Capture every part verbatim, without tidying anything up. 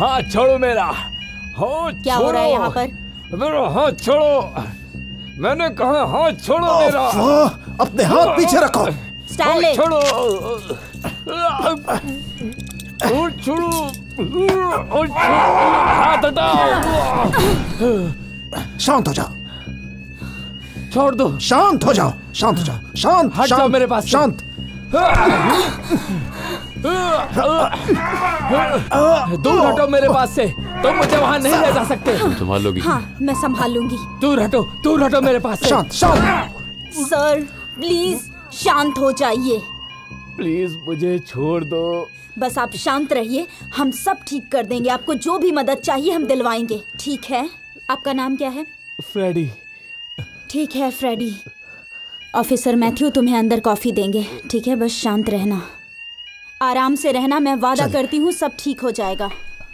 हाथ छोड़ो मेरा। हाथ क्या हो रहा है यहाँ पर? मेरा हाथ छोड़ो। मैंने कहा हाथ छोड़ो मेरा। अपने हाथ पीछे रखो। स्टैनले छोड़ो। छोड़ो। हाथ हटाओ। शांत हो जाओ। छोड़ दो। शांत हो जाओ। शांत हो जाओ। शांत। हट जाओ मेरे पास। शांत। दूर हटो मेरे पास से। तुम मुझे वहां नहीं ले जा सकते। तुम संभाल लोगी? हाँ, मैं संभाल लूंगी। दूर हटो, दूर हटो मेरे पास से। शांत, शांत। सर प्लीज शांत हो जाइए। प्लीज मुझे छोड़ दो। बस आप शांत रहिए, हम सब ठीक कर देंगे। आपको जो भी मदद चाहिए हम दिलवाएंगे, ठीक है? आपका नाम क्या है? फ्रेडी। ठीक है फ्रेडी। ऑफिसर मैथ्यू तुम्हें अंदर कॉफी देंगे, ठीक है? बस शांत रहना, आराम से रहना। मैं वादा करती हूँ सब ठीक हो जाएगा।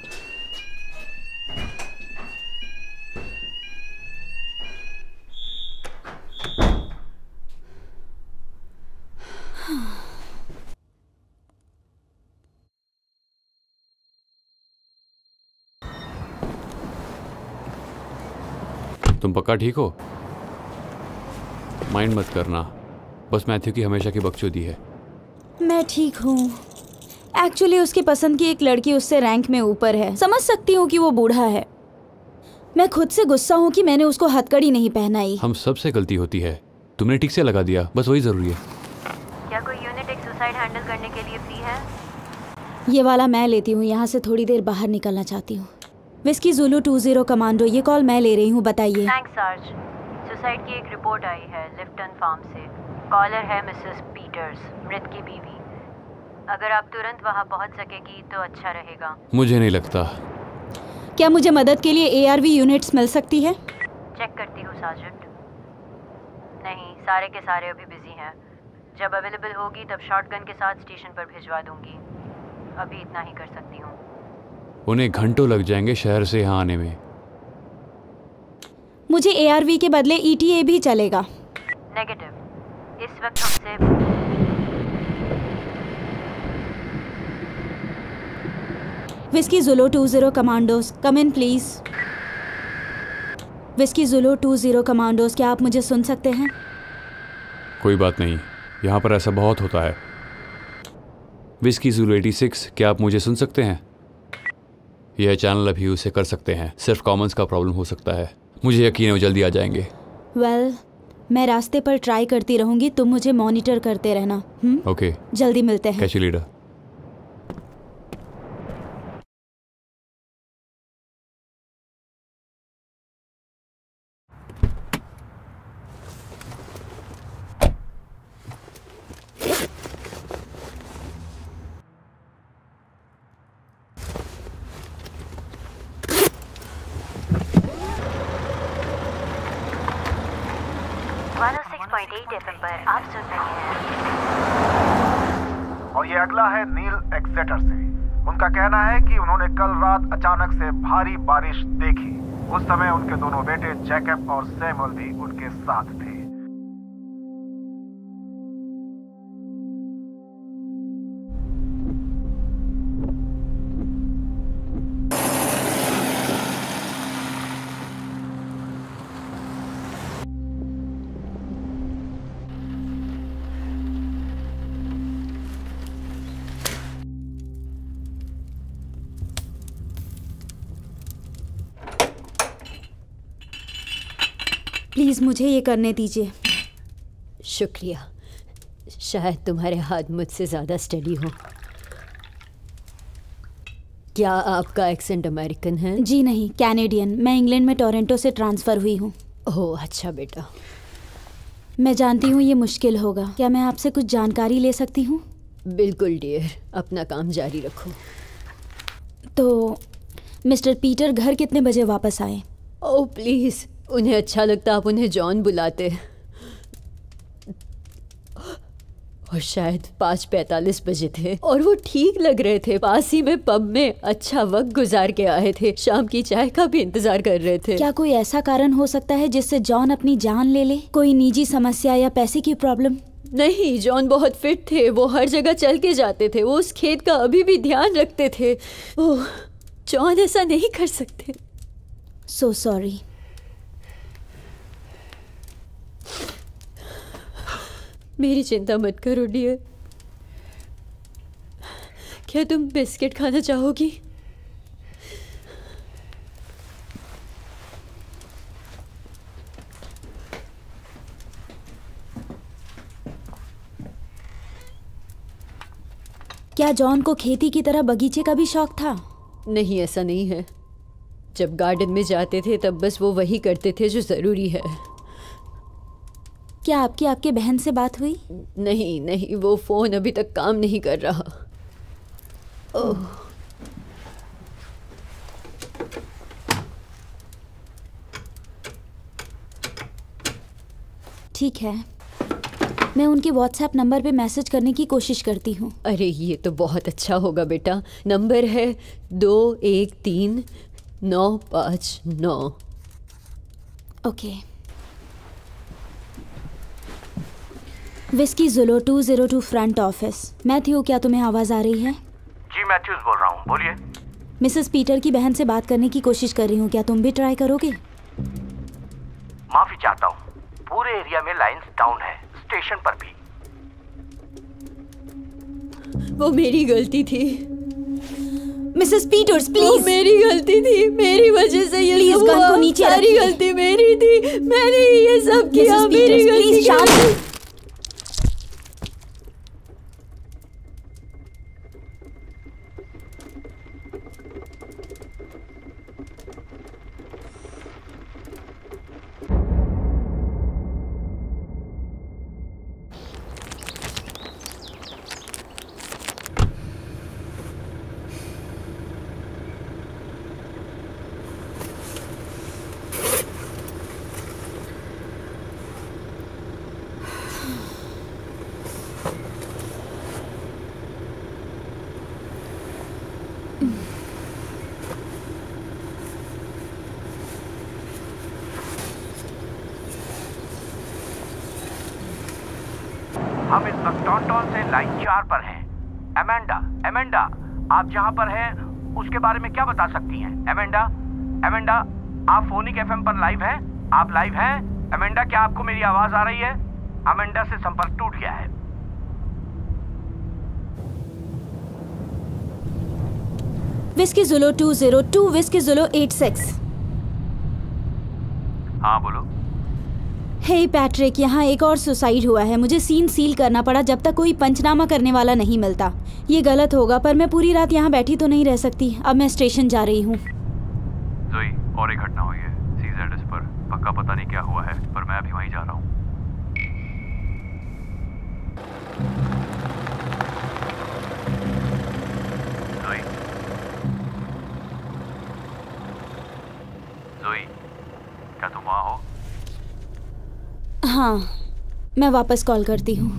तुम पक्का ठीक हो? माइंड मत करना, बस मैथ्यू की हमेशा की बकचोदी है। मैं ठीक हूँ। एक्चुअली उसकी पसंद की एक लड़की उससे रैंक में ऊपर है। समझ सकती हूँ कि वो बूढ़ा है। मैं खुद से गुस्सा हूँ कि मैंने उसको हथकड़ी नहीं पहनाई। हम सबसे गलती होती है, तुमने ठीक से लगा दिया, बस वही जरूरी है। क्या कोई यूनिट एक सुसाइड हैंडल करने के लिए फ्री है? ये वाला मैं लेती हूँ। यहाँ से थोड़ी देर बाहर निकलना चाहती हूँ। Whiskey Zulu two zero commando, ये कॉल मैं ले रही हूँ, बताइए। Thanks sarge. सुसाइड की एक रिपोर्ट आई है लिफ्टन फार्म से। कॉलर है मिसेस पीटर्स, मृत की बीवी। अगर आप तुरंत वहाँ पहुँच सकेगी तो अच्छा रहेगा। मुझे नहीं लगता। क्या मुझे मदद के लिए एआरवी यूनिट्स मिल सकती है? चेक करती हूँ सार्जेंट। नहीं, सारे के सारे अभी बिजी हैं। जब अवेलेबल होगी तब शॉटगन के साथ स्टेशन पर भिजवा दूंगी। अभी इतना ही कर सकती हूँ। उन्हें घंटों लग जाएंगे शहर से यहाँ आने में। मुझे एआरवी के बदले ईटीए भी चलेगा। नेगेटिव। इस वक्त हमसे whiskey Zulu two zero commandos, come in please. Whiskey Zulu two zero commandos, क्या आप मुझे सुन सकते हैं? कोई बात नहीं, यहाँ पर ऐसा बहुत होता है। विस्की ज़ुलू एटी सिक्स, क्या आप मुझे सुन सकते हैं? यह चैनल अभी उसे कर सकते हैं, सिर्फ कॉमन्स का प्रॉब्लम हो सकता है। मुझे यकीन है वो जल्दी आ जाएंगे। वेल well, मैं रास्ते पर ट्राई करती रहूंगी, तुम मुझे मॉनिटर करते रहना। हम्म? ओके, जल्दी मिलते हैं। कैची लीडर। पर आप सुन रहे हैं। और ये अगला है नील एक्सेटर से। उनका कहना है कि उन्होंने कल रात अचानक से भारी बारिश देखी। उस समय उनके दोनों बेटे जैकब और सैमुअल भी उनके साथ थे। प्लीज मुझे ये करने दीजिए। शुक्रिया, शायद तुम्हारे हाथ मुझसे ज़्यादा स्टडी हो। क्या आपका एक्सेंट अमेरिकन है? जी नहीं, कैनेडियन। मैं इंग्लैंड में टोरंटो से ट्रांसफ़र हुई हूँ। ओह अच्छा बेटा। मैं जानती हूँ ये मुश्किल होगा। क्या मैं आपसे कुछ जानकारी ले सकती हूँ? बिल्कुल डियर, अपना काम जारी रखो। तो मिस्टर पीटर घर कितने बजे वापस आए? ओह प्लीज़, उन्हें अच्छा लगता आप उन्हें जॉन बुलाते। और शायद पाँच पैंतालीस बजे थे और वो ठीक लग रहे थे। पास ही में पब में अच्छा वक्त गुजार के आए थे। शाम की चाय का भी इंतजार कर रहे थे। क्या कोई ऐसा कारण हो सकता है जिससे जॉन अपनी जान ले ले? कोई निजी समस्या या पैसे की प्रॉब्लम? नहीं, जॉन बहुत फिट थे। वो हर जगह चल के जाते थे। वो उस खेत का अभी भी ध्यान रखते थे। ओह जॉन ऐसा नहीं कर सकते। So sorry. मेरी चिंता मत करो डियर। क्या तुम बिस्किट खाना चाहोगी? क्या जॉन को खेती की तरह बगीचे का भी शौक था? नहीं, ऐसा नहीं है। जब गार्डन में जाते थे तब बस वो वही करते थे जो ज़रूरी है। क्या आपकी आपके बहन से बात हुई? नहीं नहीं, वो फ़ोन अभी तक काम नहीं कर रहा। ओह, ठीक है, मैं उनके व्हाट्सएप नंबर पे मैसेज करने की कोशिश करती हूँ। अरे ये तो बहुत अच्छा होगा बेटा। नंबर है दो एक तीन नौ पाँच नौ। Okay. Whiskey Zulu two zero two front office. Matthew, क्या तुम्हें आवाज़ आ रही है? जी मैथ्यूज बोल रहा हूँ, बोलिए। मिसेस पीटर की बहन से बात करने की कोशिश कर रही हूँ, क्या तुम भी ट्राई करोगे? माफी चाहता हूँ, पूरे एरिया में लाइंस डाउन है, स्टेशन पर भी। वो मेरी गलती थी। मिसेस पीटर्स वो प्लीज। मेरी गलती थी, मेरी वजह से ये Please, सब गन हुआ। को नीचे सारी रखिए। गलती मेरी थी, मैंने ये सब किया। मिसेस मेरी पीटर्स गलती प्लीज क्या? शांत। हम इस वक्त टॉन्टॉन से लाइन चार पर हैं। एमेंडा, एमेंडा, आप जहां पर हैं उसके बारे में क्या बता सकती हैं? एमेंडा, एमेंडा, आप फोनिक एफएम पर लाइव हैं? आप लाइव हैं? एमेंडा, क्या आपको मेरी आवाज आ रही है? एमेंडा से संपर्क टूट गया है। Whiskey Zulu two zero two whiskey Zulu eight six. हाँ बोलो। हे पैट्रिक, यहाँ एक और सुसाइड हुआ है। मुझे सीन सील करना पड़ा जब तक कोई पंचनामा करने वाला नहीं मिलता। ये गलत होगा, पर मैं पूरी रात यहाँ बैठी तो नहीं रह सकती। अब मैं स्टेशन जा रही हूँ। जोई, और एक घटना हुई है सीज़ेडएस पर। पक्का पता नहीं क्या हुआ है, पर मैं अभी वहीं जा रहा हूँ। जोई, जोई, क्या तुम वहाँ हो? हाँ, मैं वापस कॉल करती हूँ।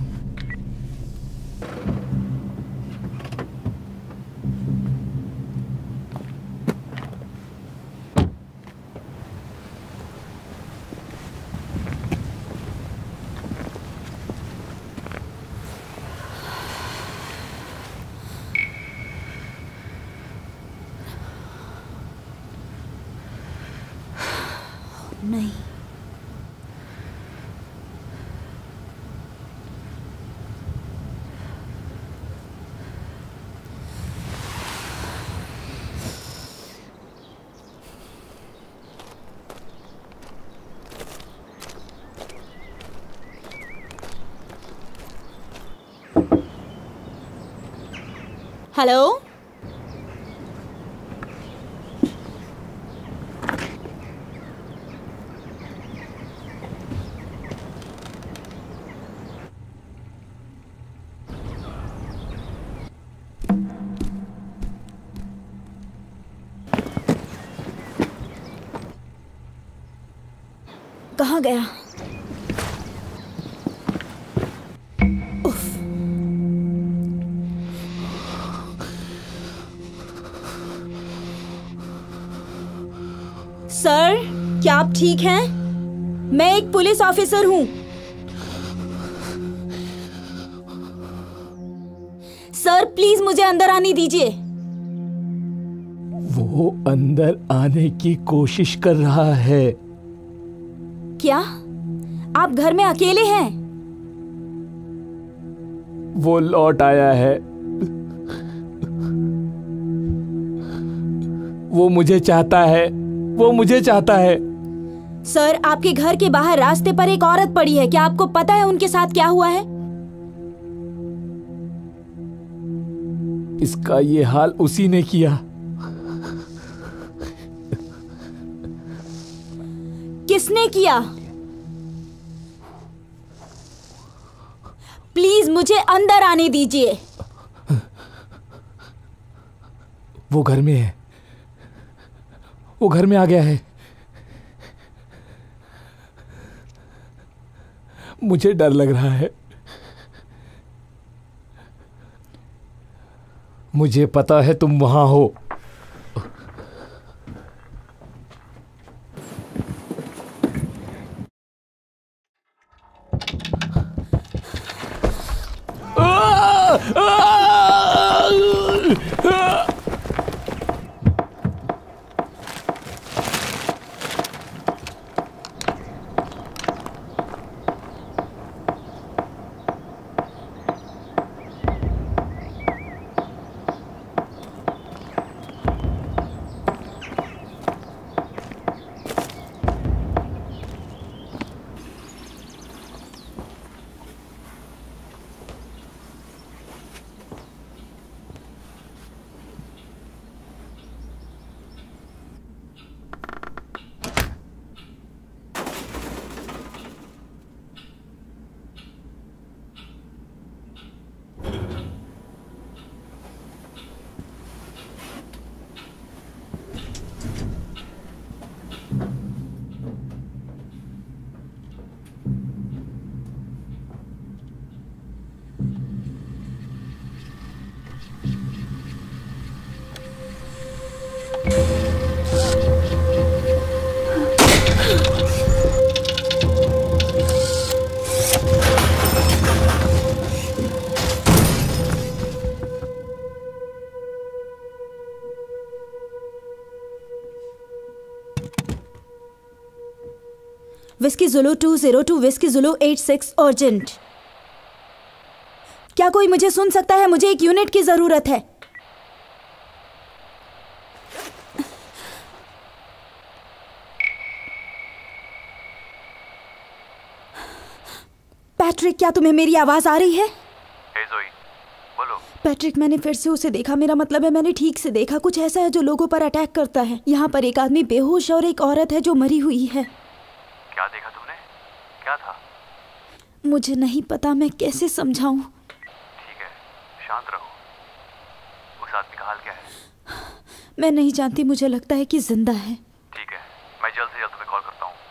नहीं, हेलो, कहाँ गया? उफ। सर, क्या आप ठीक हैं? मैं एक पुलिस ऑफिसर हूँ। सर, प्लीज मुझे अंदर आने दीजिए। वो वो अंदर आने की कोशिश कर रहा है। क्या आप घर में अकेले हैं? वो लौट आया है। वो मुझे चाहता है, वो मुझे चाहता है। सर, आपके घर के बाहर रास्ते पर एक औरत पड़ी है। क्या आपको पता है उनके साथ क्या हुआ है? इसका ये हाल उसी ने किया। किसने किया? प्लीज मुझे अंदर आने दीजिए। वो घर में है, वो घर में आ गया है। मुझे डर लग रहा है। मुझे पता है तुम वहां हो। Whiskey Zulu two zero two whiskey Zulu eight six urgent. क्या कोई मुझे सुन सकता है? मुझे एक यूनिट की जरूरत है। पैट्रिक, क्या तुम्हें मेरी आवाज आ रही है? हे ज़ोई, बोलो। पैट्रिक, मैंने फिर से उसे देखा। मेरा मतलब है मैंने ठीक से देखा। कुछ ऐसा है जो लोगों पर अटैक करता है। यहाँ पर एक आदमी बेहोश और एक औरत है जो मरी हुई है। क्या देखा तुमने? क्या था? मुझे नहीं पता, मैं कैसे समझाऊं। ठीक है, शांत रहो। उस आदमी का हाल क्या है? मैं नहीं जानती, मुझे लगता है कि जिंदा है। ठीक है, मैं जल्द से जल्द तुम्हें कॉल करता हूँ।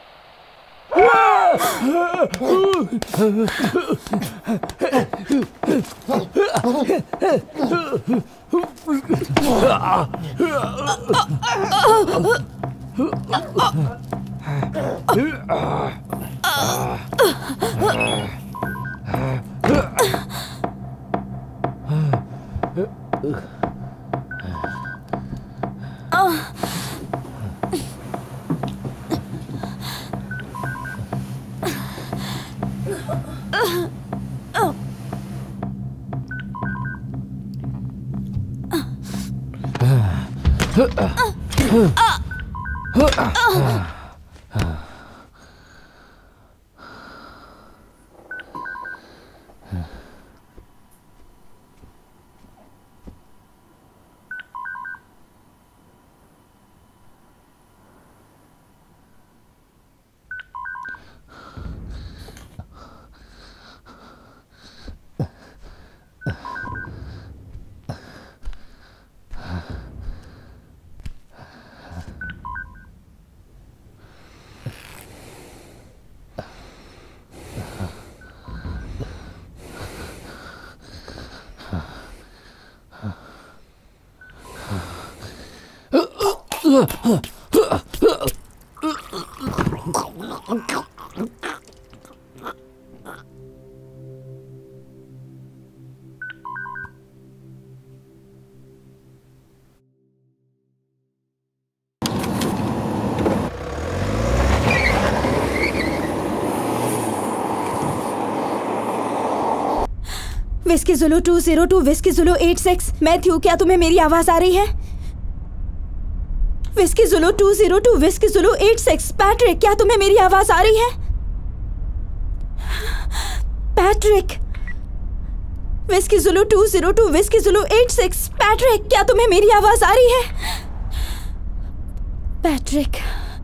Whiskey Zulu two zero two whiskey Zulu eight six. Matthew, क्या तुम्हें मेरी आवाज आ रही है? Whiskey Zulu two zero two whiskey Zulu eight six. Patrick, क्या तुम्हें मेरी आवाज आ रही है? Patrick, whiskey Zulu two zero two whiskey Zulu eight six. Patrick, क्या तुम्हें मेरी आवाज आ रही है? पैट्रिक।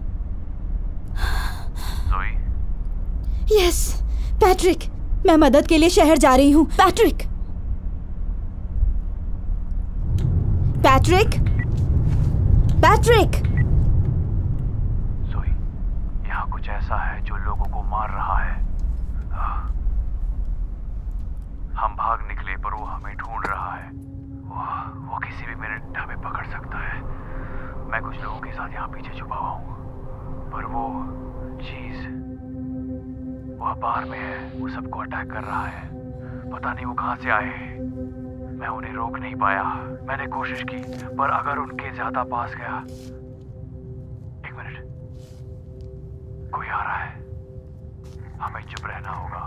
यस पैट्रिक, मैं मदद के लिए शहर जा रही हूँ। Patrick, Patrick, Patrick. जोई, यहाँ कुछ ऐसा है जो लोगों को मार रहा है। हम भाग निकले पर वो हमें ढूंढ रहा है। वो, वो किसी भी मिनट हमें पकड़ सकता है। मैं कुछ लोगों के साथ यहाँ पीछे छुपा हुआ हूँ, पर वो चीज वो बाहर में है। वो सबको अटैक कर रहा है। पता नहीं वो कहां से आए। मैं उन्हें रोक नहीं पाया। मैंने कोशिश की, पर अगर उनके ज्यादा पास गया। एक मिनट, कोई आ रहा है। हमें चुप रहना होगा।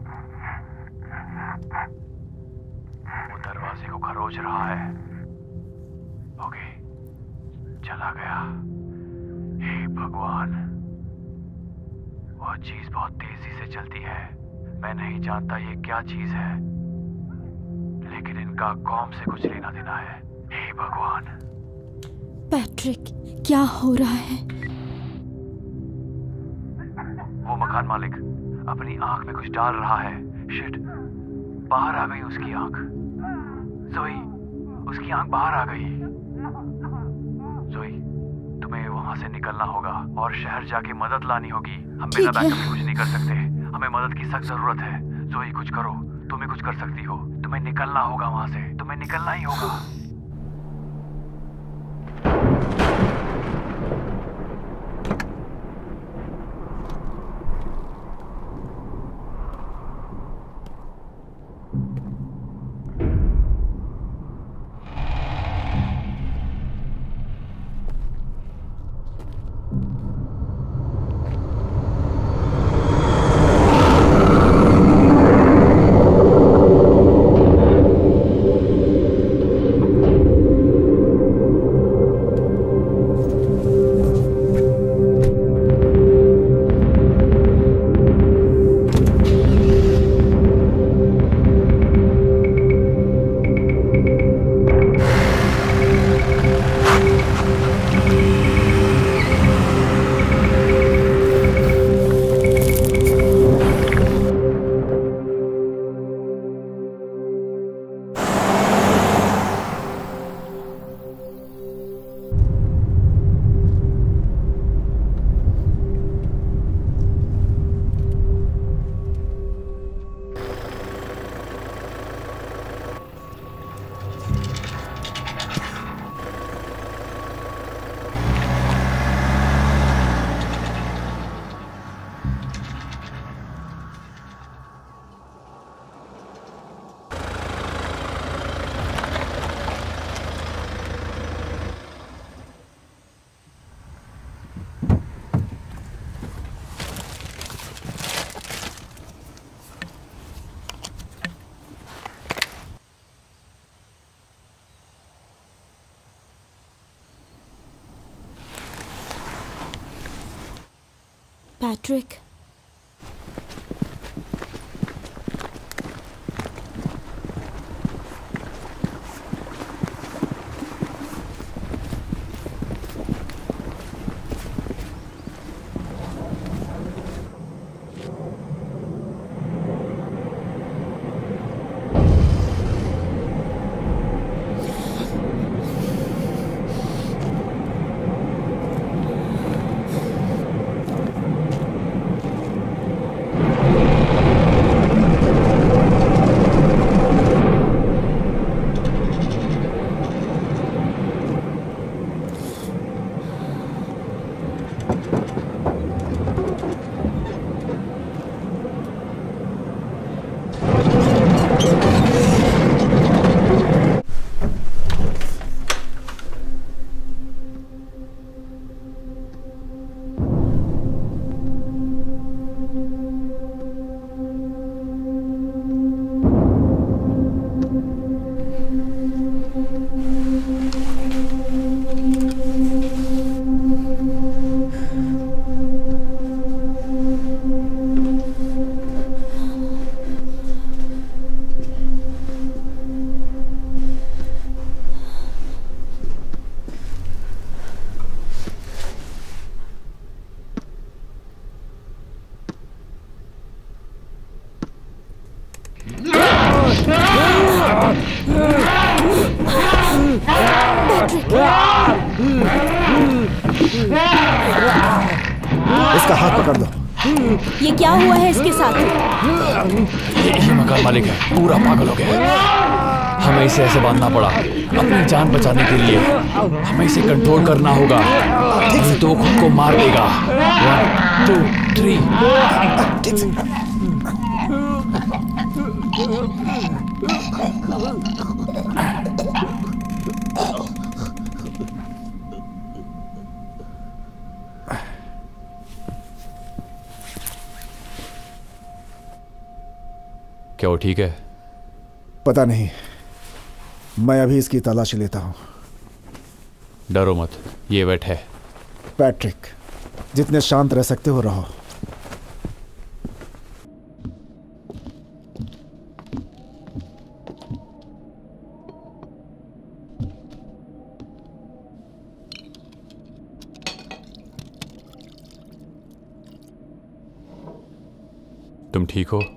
वो दरवाजे को खरोच रहा है। ओके, चला गया। हे भगवान, वह चीज बहुत तेजी से चलती है। मैं नहीं जानता ये क्या चीज है, लेकिन इनका कौम से कुछ लेना देना है। हे भगवान। पैट्रिक, क्या हो रहा है? वो मकान मालिक अपनी आंख में कुछ डाल रहा है। शिट, बाहर आ गई उसकी आंख। जोई, उसकी आंख बाहर आ गई। जोई, तुम्हें वहां से निकलना होगा और शहर जाके मदद लानी होगी। हम बिना बैकअप के कुछ नहीं कर सकते। हमें मदद की सख्त जरूरत है। जोई, कुछ करो। तुम ही कुछ कर सकती हो। तुम्हें निकलना होगा वहां से। तुम्हें निकलना ही होगा। पैट्रिक, इसका हाथ पकड़ दो। ये क्या हुआ है इसके साथ? ये मकान मालिक है, पूरा पागल हो गया है। हमें इसे ऐसे बांधना पड़ा अपनी जान बचाने के लिए। हमें इसे कंट्रोल करना होगा, नहीं तो खुद को मार देगा। One two three. ठीक से। क्या वो ठीक है? पता नहीं, मैं अभी इसकी तलाशी लेता हूं। डरो मत, ये वेट है। पैट्रिक, जितने शांत रह सकते हो रहो। तुम ठीक हो?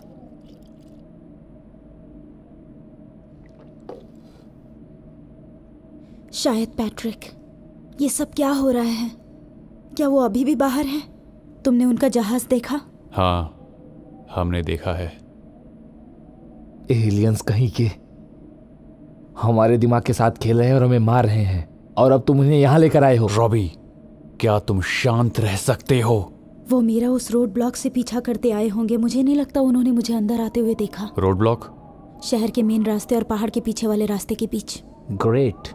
शायद पैट्रिक, ये सब क्या हो रहा है? क्या वो अभी भी बाहर है? तुमने उनका जहाज देखा? हाँ, हमने देखा है। एलियंस कहीं के हमारे दिमाग के साथ खेल रहे हैं और हमें मार रहे हैं, और अब तुम उन्हें यहाँ लेकर आए हो। रॉबी, क्या तुम शांत रह सकते हो? वो मेरा उस रोड ब्लॉक से पीछा करते आए होंगे। मुझे नहीं लगता उन्होंने मुझे अंदर आते हुए देखा। Road block? शहर के मेन रास्ते और पहाड़ के पीछे वाले रास्ते के बीच। ग्रेट।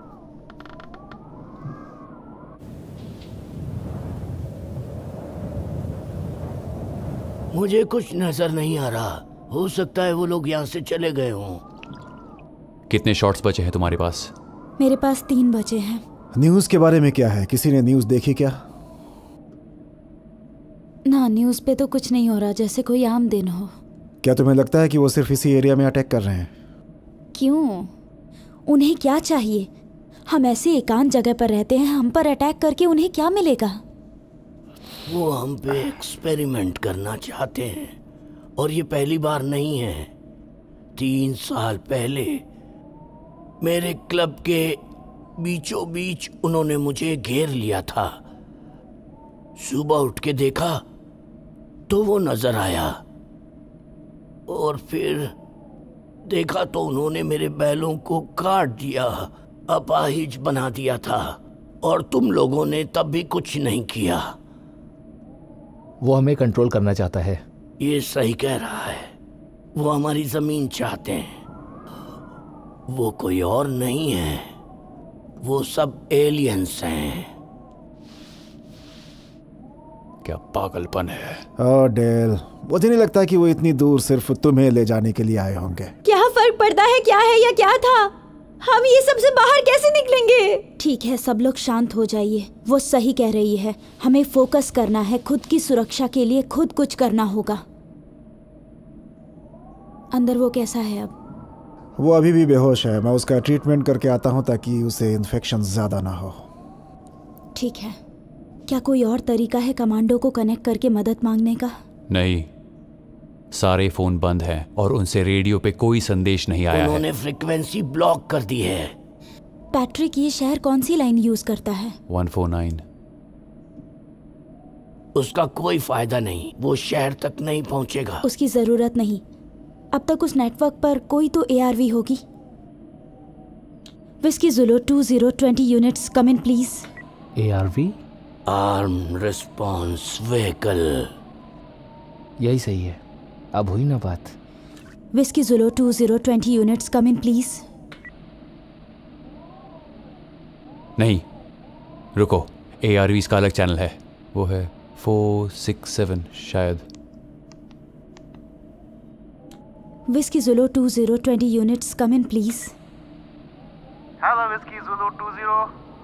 मुझे कुछ नजर नहीं आ रहा। हो सकता है वो लोग यहाँ से चले गए हों। कितने शॉट्स बचे हैं तुम्हारे पास? मेरे पास तीन बचे हैं। न्यूज़ के बारे में क्या है? किसी ने न्यूज़ देखी क्या? ना, न्यूज़ पे तो कुछ नहीं हो रहा, जैसे कोई आम दिन हो। क्या तुम्हें लगता है कि वो सिर्फ इसी एरिया में अटैक कर रहे हैं? क्यों? उन्हें क्या चाहिए? हम ऐसे एकांत जगह पर रहते हैं, हम पर अटैक करके उन्हें क्या मिलेगा? वो हम पे एक्सपेरिमेंट करना चाहते हैं, और ये पहली बार नहीं है। तीन साल पहले मेरे क्लब के बीचों बीच उन्होंने मुझे घेर लिया था। सुबह उठ के देखा तो वो नजर आया, और फिर देखा तो उन्होंने मेरे बैलों को काट दिया, अपाहिज बना दिया था, और तुम लोगों ने तब भी कुछ नहीं किया। वो हमें कंट्रोल करना चाहता है। ये सही कह रहा है। वो हमारी जमीन चाहते हैं। वो कोई और नहीं है, वो सब एलियंस हैं। क्या पागलपन है। ओह डेल, मुझे नहीं लगता कि वो इतनी दूर सिर्फ तुम्हें ले जाने के लिए आए होंगे। क्या फर्क पड़ता है क्या है या क्या था? हम ये सब से बाहर कैसे निकलेंगे? ठीक है, सब लोग शांत हो जाइए। वो सही कह रही है, हमें फोकस करना है। खुद की सुरक्षा के लिए खुद कुछ करना होगा। अंदर वो कैसा है अब? वो अभी भी बेहोश है। मैं उसका ट्रीटमेंट करके आता हूँ ताकि उसे इन्फेक्शन ज्यादा ना हो। ठीक है। क्या कोई और तरीका है कमांडो को कनेक्ट करके मदद मांगने का? नहीं, सारे फोन बंद हैं और उनसे रेडियो पे कोई संदेश नहीं आया है। उन्होंने फ्रीक्वेंसी ब्लॉक कर दी है। पैट्रिक, ये शहर कौन सी लाइन यूज करता है? One four nine. उसका कोई फायदा नहीं, वो शहर तक नहीं पहुंचेगा। उसकी जरूरत नहीं। अब तक उस नेटवर्क पर कोई तो एआरवी होगी। Whiskey Zulu two zero twenty units come in please. ARV? Arm response vehicle. यही सही है। अब हुई ना बात। Whiskey Zulu two zero twenty units come in please. नहीं, रुको, एआरवीज का अलग चैनल है। वो है फोर सिक्स सेवन शायद। Whiskey Zulu two zero twenty units come in please. Hello whiskey Zulu two zero,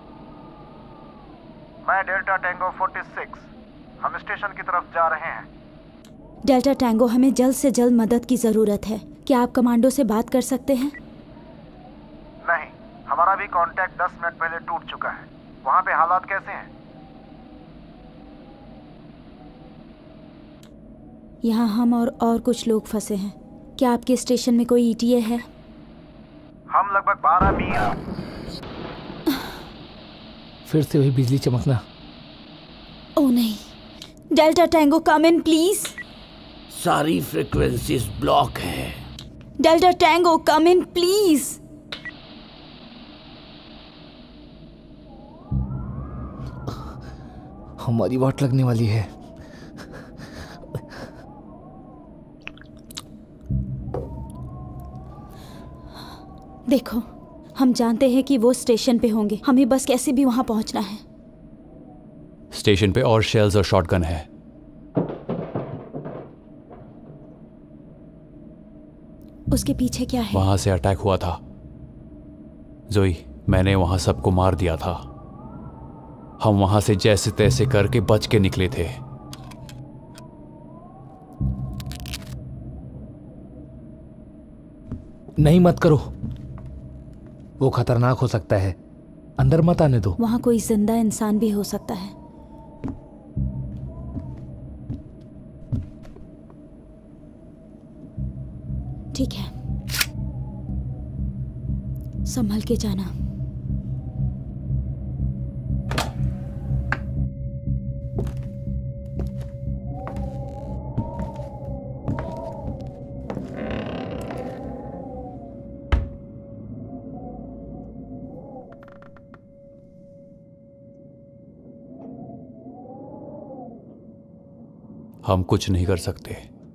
मैं डेल्टा टैंगो फोर्टी सिक्स। हम स्टेशन की तरफ जा रहे हैं। डेल्टा टैंगो, हमें जल्द से जल्द मदद की जरूरत है। क्या आप कमांडो से बात कर सकते हैं? नहीं, हमारा भी कांटेक्ट दस मिनट पहले टूट चुका है। वहां पे हालात कैसे हैं? यहाँ हम और और कुछ लोग फंसे हैं। क्या आपके स्टेशन में कोई ईटीए है? हम लगभग बारह मील। फिर से वही बिजली चमकना। ओह नहीं। Delta tango come in please. सारी फ्रीक्वेंसीज ब्लॉक है। Delta tango come in please. हमारी वाट लगने वाली है। देखो, हम जानते हैं कि वो स्टेशन पे होंगे, हमें बस कैसे भी वहां पहुंचना है। स्टेशन पे और शेल्स और शॉटगन है। उसके पीछे क्या है? वहां से अटैक हुआ था जोई, मैंने वहां सबको मार दिया था। हम वहां से जैसे तैसे करके बच के निकले थे। नहीं, मत करो, वो खतरनाक हो सकता है। अंदर मत आने दो। वहां कोई जिंदा इंसान भी हो सकता है। ठीक है, संभल के जाना। हम कुछ नहीं कर सकते।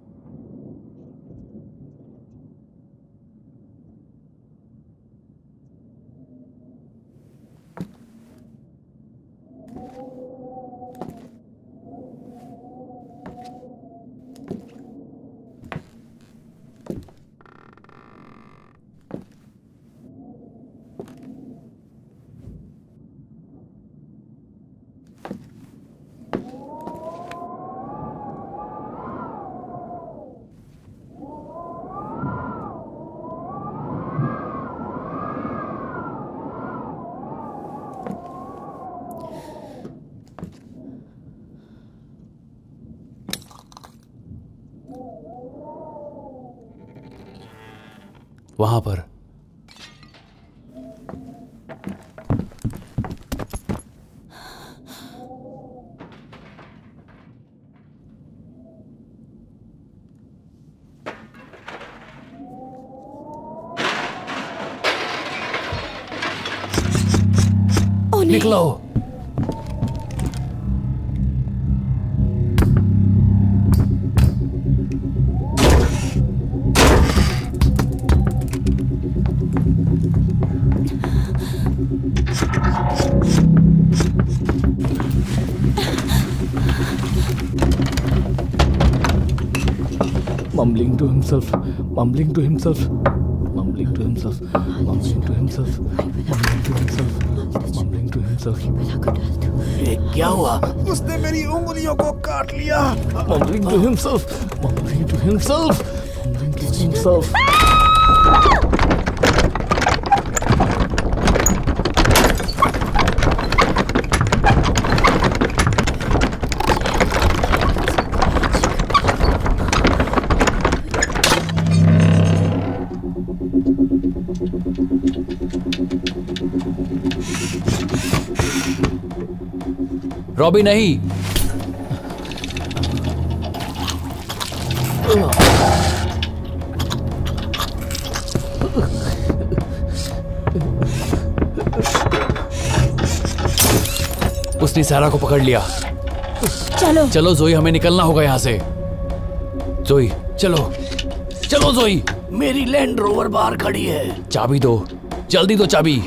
वहां पर निकलो। Mumbling to himself, mumbling to himself, mumbling to himself, mumbling to himself, mumbling to himself, mumbling to himself. ये क्या हुआ? उसने मेरी उंगलियों को काट लिया। Mumbling to himself, mumbling to himself, mumbling to himself. Robbie नहीं। उसने सारा को पकड़ लिया। चलो चलो जोई, हमें निकलना होगा यहाँ से। जोई चलो चलो जोई। मेरी लैंड रोवर बाहर खड़ी है। चाबी दो, जल्दी दो चाबी।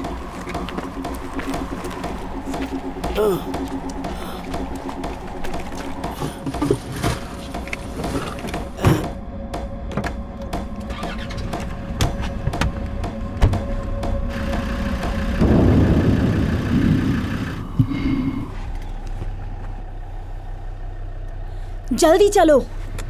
जल्दी चलो।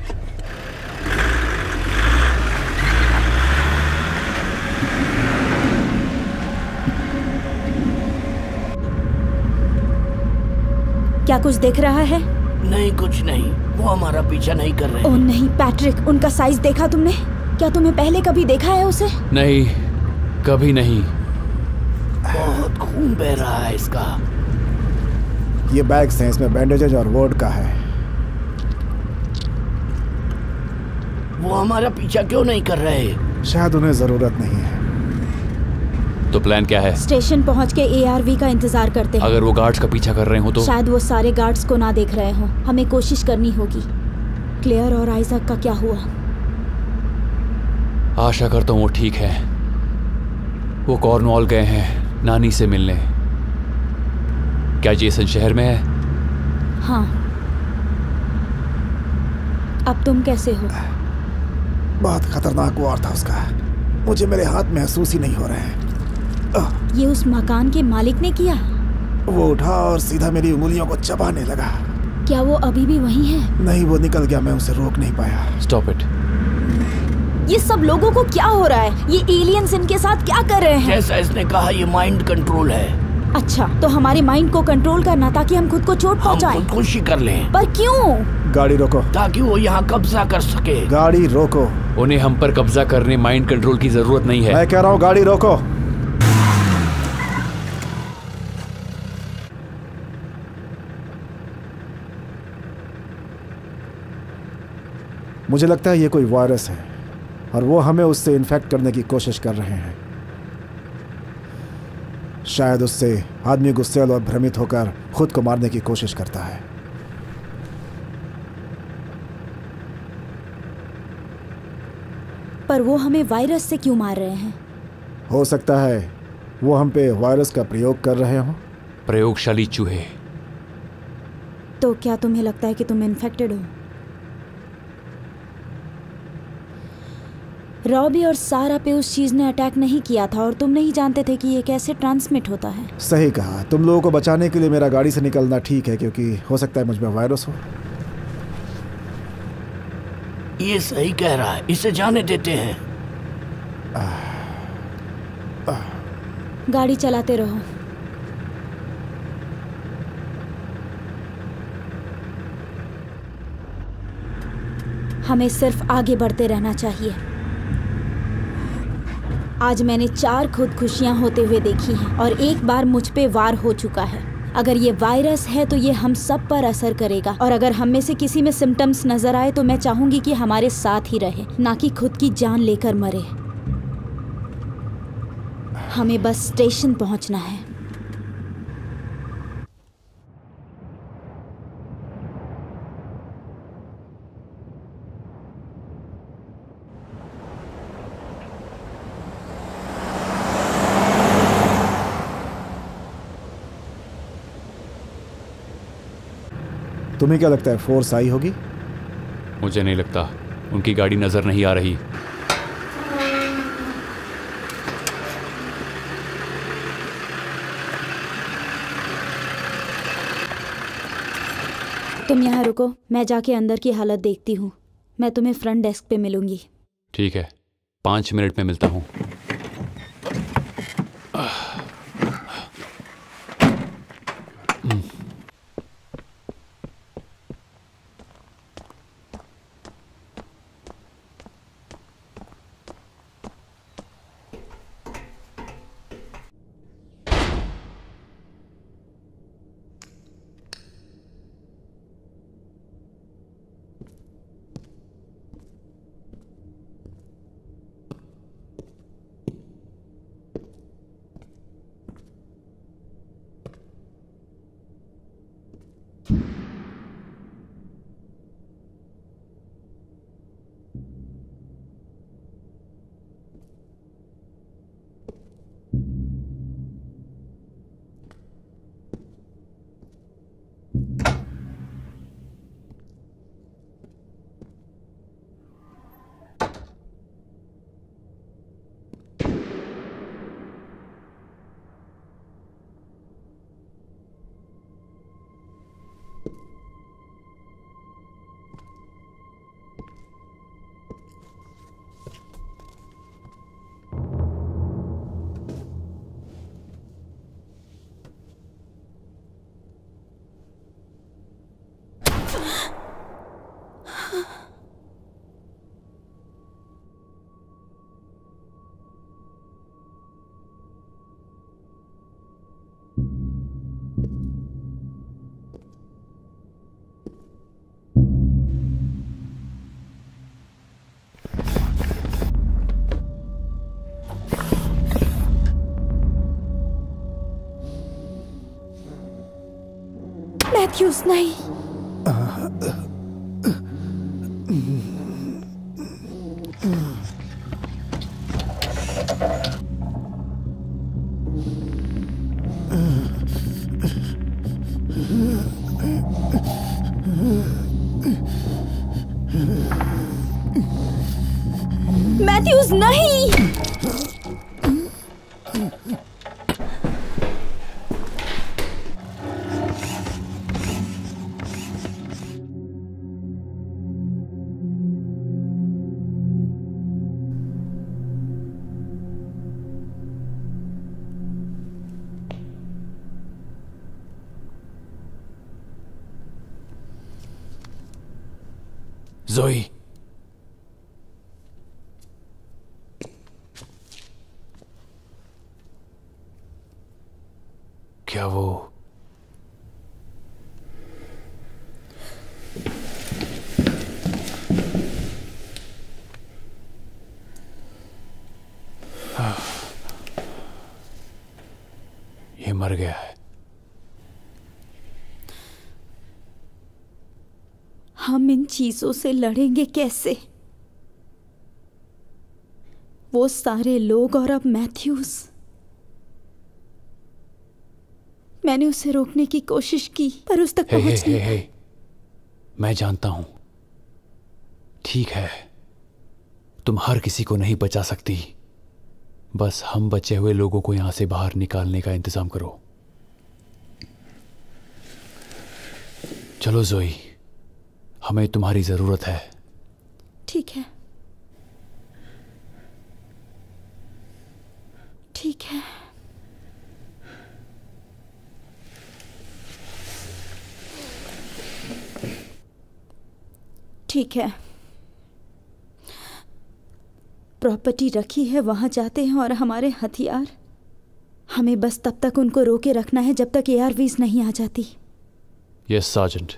क्या कुछ दिख रहा है? नहीं, कुछ नहीं। वो हमारा पीछा नहीं कर रहे। ओह नहीं पैट्रिक, उनका साइज देखा तुमने? क्या तुम्हें पहले कभी देखा है उसे? नहीं, कभी नहीं। बहुत खून बह रहा है इसका। ये बैग्स हैं, इसमें बैंडेजेज और वोडका है। वो हमारा पीछा क्यों नहीं कर रहे? शायद उन्हें जरूरत नहीं है। तो प्लान क्या है? स्टेशन पहुंच के एआरवी का इंतजार करते हैं। अगर वो गार्ड्स का पीछा कर रहे हो तो? शायद वो सारे गार्ड्स को ना देख रहे हो। हमें कोशिश करनी होगी। क्लेयर और आइजक का क्या हुआ? आशा करता हूँ वो ठीक है। वो कॉर्नवॉल गए हैं नानी से मिलने। क्या जेसन शहर में है? हाँ। अब तुम कैसे हो? बहुत खतरनाक वार था उसका। मुझे मेरे हाथ महसूस ही नहीं हो रहे हैं। ये उस मकान के मालिक ने किया? वो उठा और सीधा मेरी उंगलियों को चबाने लगा। क्या वो अभी भी वहीं है? नहीं, वो निकल गया। मैं उसे रोक नहीं पाया। Stop it. ये सब लोगों को क्या हो रहा है? ये एलियंस इनके साथ क्या कर रहे हैं? जैसा इसने कहा, ये माइंड कंट्रोल है। अच्छा, तो हमारे माइंड को कंट्रोल करना ताकि हम खुद को चोट पहुंचाएं। हम खुदकुशी कर लें। पर क्यों? गाड़ी रोको। ताकि वो यहाँ कब्जा कर सके। गाड़ी रोको। उन्हें हम पर कब्जा करने माइंड कंट्रोल की जरूरत नहीं है। मैं कह रहा हूँ गाड़ी रोको। मुझे लगता है ये कोई वायरस है और वो हमें उससे इन्फेक्ट करने की कोशिश कर रहे हैं। शायद उससे आदमी गुस्सैल और भ्रमित होकर खुद को मारने की कोशिश करता है। पर वो हमें वायरस से क्यों मार रहे हैं? हो सकता है वो हम पे वायरस का प्रयोग कर रहे हों। प्रयोगशाली चूहे। तो क्या तुम्हें लगता है कि तुम इन्फेक्टेड हो? रॉबी और सारा पे उस चीज ने अटैक नहीं किया था और तुम नहीं जानते थे कि ये कैसे ट्रांसमिट होता है। सही कहा। तुम लोगों को बचाने के लिए मेरा गाड़ी से निकलना ठीक है, क्योंकि हो सकता है मुझ में वायरस हो। ये सही कह रहा है, इसे जाने देते हैं। आह, आह। गाड़ी चलाते रहो। हमें सिर्फ आगे बढ़ते रहना चाहिए। आज मैंने चार खुदकुशियां होते हुए देखी हैं और एक बार मुझ पे वार हो चुका है। अगर ये वायरस है तो ये हम सब पर असर करेगा और अगर हम में से किसी में सिम्टम्स नजर आए तो मैं चाहूंगी कि हमारे साथ ही रहे, ना कि खुद की जान लेकर मरे। हमें बस स्टेशन पहुंचना है। तुम्हें क्या लगता है फोर्स आई होगी? मुझे नहीं लगता। उनकी गाड़ी नजर नहीं आ रही। तुम यहाँ रुको, मैं जाके अंदर की हालत देखती हूँ। मैं तुम्हें फ्रंट डेस्क पे मिलूंगी। ठीक है, पाँच मिनट में मिलता हूँ। मैथ्यूस नहीं। मैथ्यूस नहीं। जोई, क्या वो ये मर गया है? हम इन चीजों से लड़ेंगे कैसे? वो सारे लोग और अब मैथ्यूस। मैंने उसे रोकने की कोशिश की पर उस तक हे, पहुंच हे, नहीं हे, हे, मैं जानता हूं। ठीक है, तुम हर किसी को नहीं बचा सकती। बस हम बचे हुए लोगों को यहां से बाहर निकालने का इंतजाम करो। चलो जोई, हमें तुम्हारी जरूरत है। ठीक है, ठीक है। ठीक है, प्रॉपर्टी रखी है, वहां जाते हैं और हमारे हथियार। हमें बस तब तक उनको रोके रखना है जब तक एआरवीज नहीं आ जाती। Yes sergeant.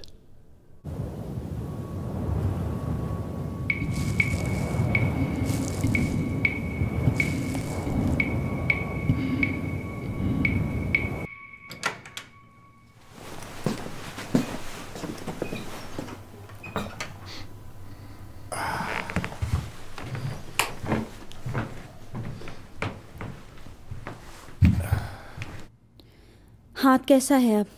हाथ कैसा है अब?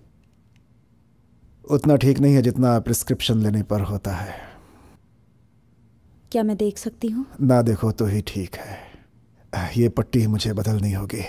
उतना ठीक नहीं है जितना प्रिस्क्रिप्शन लेने पर होता है। क्या मैं देख सकती हूँ? ना देखो तो ही ठीक है। ये पट्टी मुझे बदलनी होगी।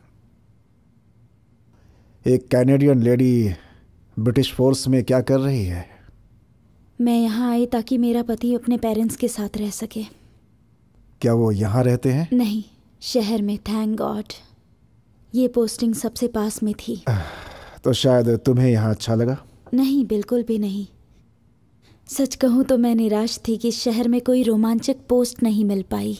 एक कैनेडियन लेडी ब्रिटिश फोर्स में क्या कर रही है? मैं यहाँ आई ताकि मेरा पति अपने पेरेंट्स के साथ रह सके। क्या वो यहाँ रहते हैं? नहीं, शहर में। थैंक गॉड ये पोस्टिंग सबसे पास में थी। तो शायद तुम्हें यहाँ अच्छा लगा? नहीं, बिल्कुल भी नहीं। सच कहूँ तो मैं निराश थी कि शहर में कोई रोमांचक पोस्ट नहीं मिल पाई।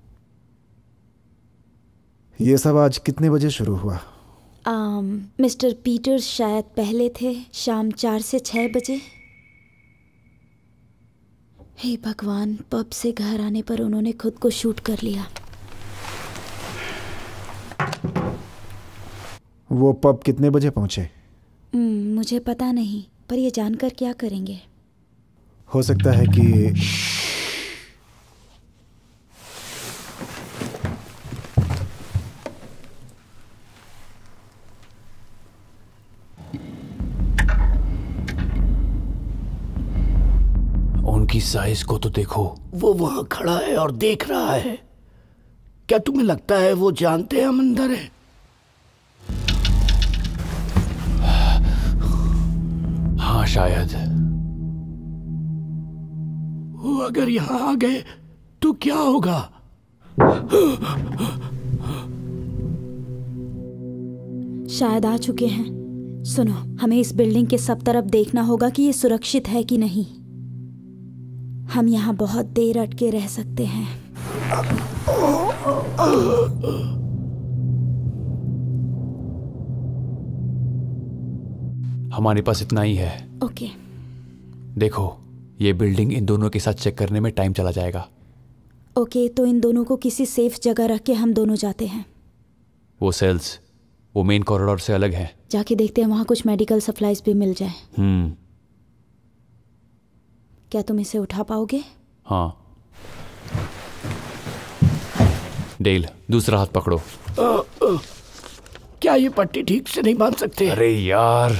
ये सब आज कितने बजे शुरू हुआ? आम, मिस्टर पीटर्स शायद पहले थे, शाम चार से छह बजे। हे भगवान, पब से घर आने पर उन्होंने खुद को शूट कर लिया। वो पब कितने बजे पहुंचे? हम्म, मुझे पता नहीं, पर ये जानकर क्या करेंगे? हो सकता है कि उनकी साइज को तो देखो। वो वहां खड़ा है और देख रहा है। क्या तुम्हें लगता है वो जानते हैं हम अंदर हैं? हाँ शायद। वो अगर यहाँ आ गए तो क्या होगा? शायद आ चुके हैं। सुनो, हमें इस बिल्डिंग के सब तरफ देखना होगा कि ये सुरक्षित है कि नहीं। हम यहाँ बहुत देर अटके रह सकते हैं। हमारे पास इतना ही है। ओके। देखो, ये बिल्डिंग इन दोनों के साथ चेक करने में टाइम चला जाएगा। ओके, तो इन दोनों को किसी सेफ जगह रख के हम दोनों जाते हैं। वो सेल्स वो मेन कॉरिडोर से अलग है। जाके देखते हैं वहाँ कुछ मेडिकल सप्लाईज भी मिल जाए। हम्म। क्या तुम इसे उठा पाओगे? हाँ। डेल, दूसरा हाथ पकड़ो। आ, आ, क्या ये पट्टी ठीक से नहीं बांध सकते? अरे यार।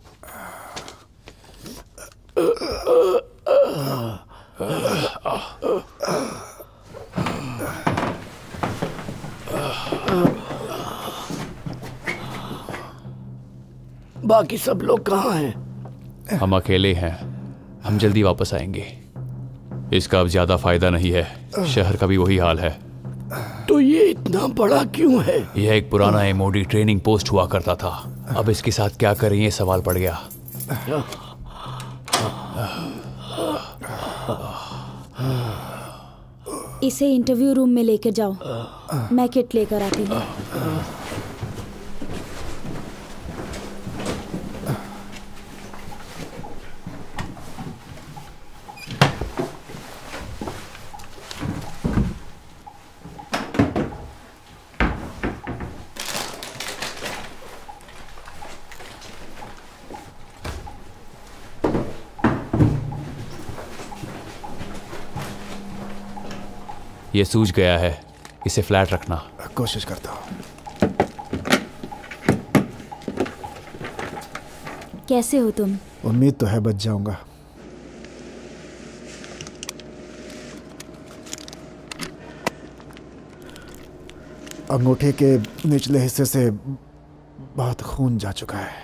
बाकी सब लोग कहाँ हैं? हम अकेले हैं। हम जल्दी वापस आएंगे। इसका अब ज्यादा फायदा नहीं है। शहर का भी वही हाल है। तो ये इतना बड़ा क्यों है? यह एक पुराना एमओडी ट्रेनिंग पोस्ट हुआ करता था। अब इसके साथ क्या करें ये सवाल पड़ गया। इसे इंटरव्यू रूम में लेकर जाओ। मैं किट लेकर आती हूँ। ये सूज गया है। इसे फ्लैट रखना। कोशिश करता हूँ। कैसे हो तुम? उम्मीद तो है बच जाऊंगा। अंगूठे के निचले हिस्से से बहुत खून जा चुका है।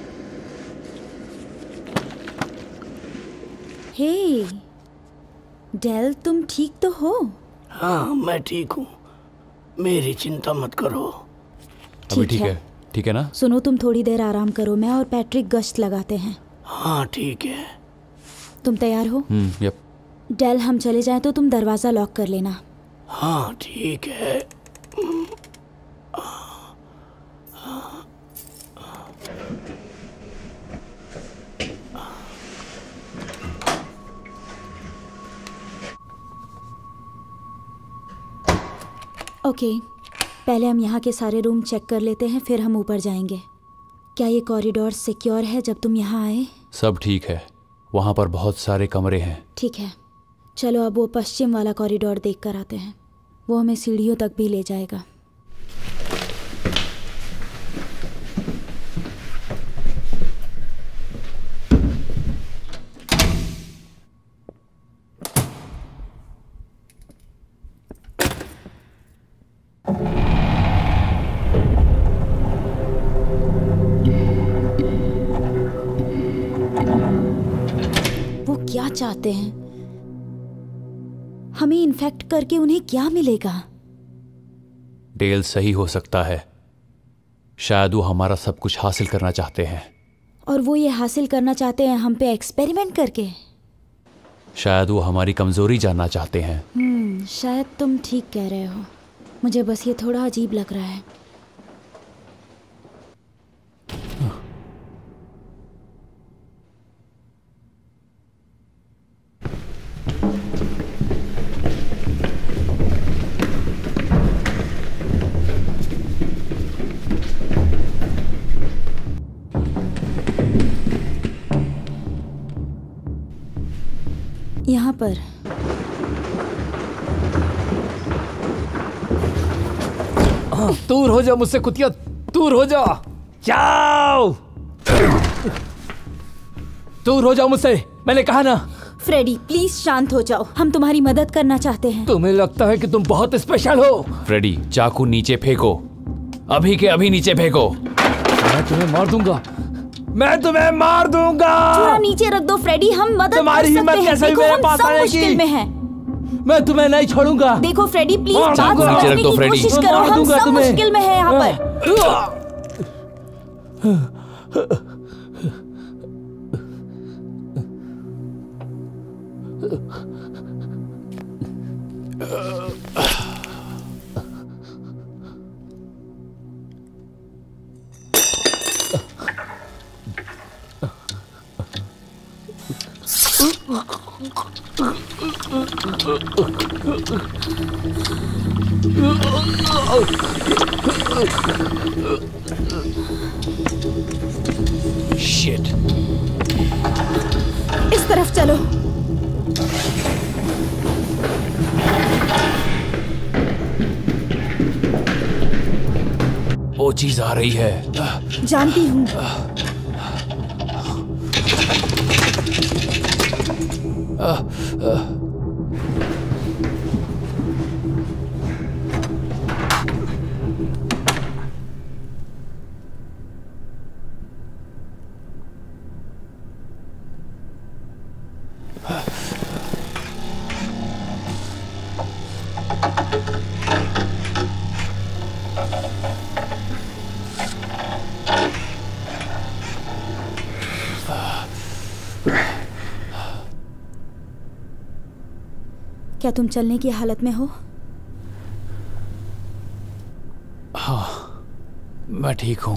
हे डेल, तुम ठीक तो हो? हाँ, मैं ठीक हूँ। मेरी चिंता मत करो। अभी ठीक है। ठीक है ना? सुनो, तुम थोड़ी देर आराम करो। मैं और पैट्रिक गश्त लगाते हैं। हाँ ठीक है। तुम तैयार हो? हम्म, यप। डेल, हम चले जाएं तो तुम दरवाजा लॉक कर लेना। हाँ ठीक है। ओके okay, पहले हम यहाँ के सारे रूम चेक कर लेते हैं, फिर हम ऊपर जाएंगे। क्या ये कॉरिडोर सिक्योर है? जब तुम यहाँ आए सब ठीक है। वहाँ पर बहुत सारे कमरे हैं। ठीक है, चलो अब वो पश्चिम वाला कॉरिडोर देख कर आते हैं। वो हमें सीढ़ियों तक भी ले जाएगा। क्या चाहते हैं? हमें इन्फेक्ट करके उन्हें क्या मिलेगा? डेल सही हो सकता है। शायद वो हमारा सब कुछ हासिल करना चाहते हैं। और वो ये हासिल करना चाहते हैं हम पे एक्सपेरिमेंट करके? शायद वो हमारी कमजोरी जानना चाहते हैं। हम्म, शायद तुम ठीक कह रहे हो। मुझे बस ये थोड़ा अजीब लग रहा है। यहाँ पर दूर हो जा मुझसे कुतिया, दूर हो जा। जाओ, दूर हो जाओ मुझसे, मैंने कहा ना। फ्रेडी प्लीज शांत हो जाओ, हम तुम्हारी मदद करना चाहते हैं। तुम्हें लगता है कि तुम बहुत स्पेशल हो। फ्रेडी चाकू नीचे फेंको, अभी के अभी नीचे फेंको। मैं तुम्हें मार दूंगा, मैं तुम्हें मार दूंगा। थोड़ा नीचे रख दो फ्रेडी, हम मदद तुम्हारी कर हिम्मत सकते हैं। कैसे देखो, मेरे हम पास सब आने की? मुश्किल में हैं। मैं तुम्हें नहीं छोड़ूंगा। देखो फ्रेडी प्लीज बात नीचे रख समझने दो, की फ्रेडी। कोशिश करो, हम सब तुम्हें। मुश्किल में हैं यहाँ पर। शिट। इस तरफ चलो। वो चीज आ रही है। जानती हूँ। क्या तुम चलने की हालत में हो? हाँ, मैं ठीक हूँ।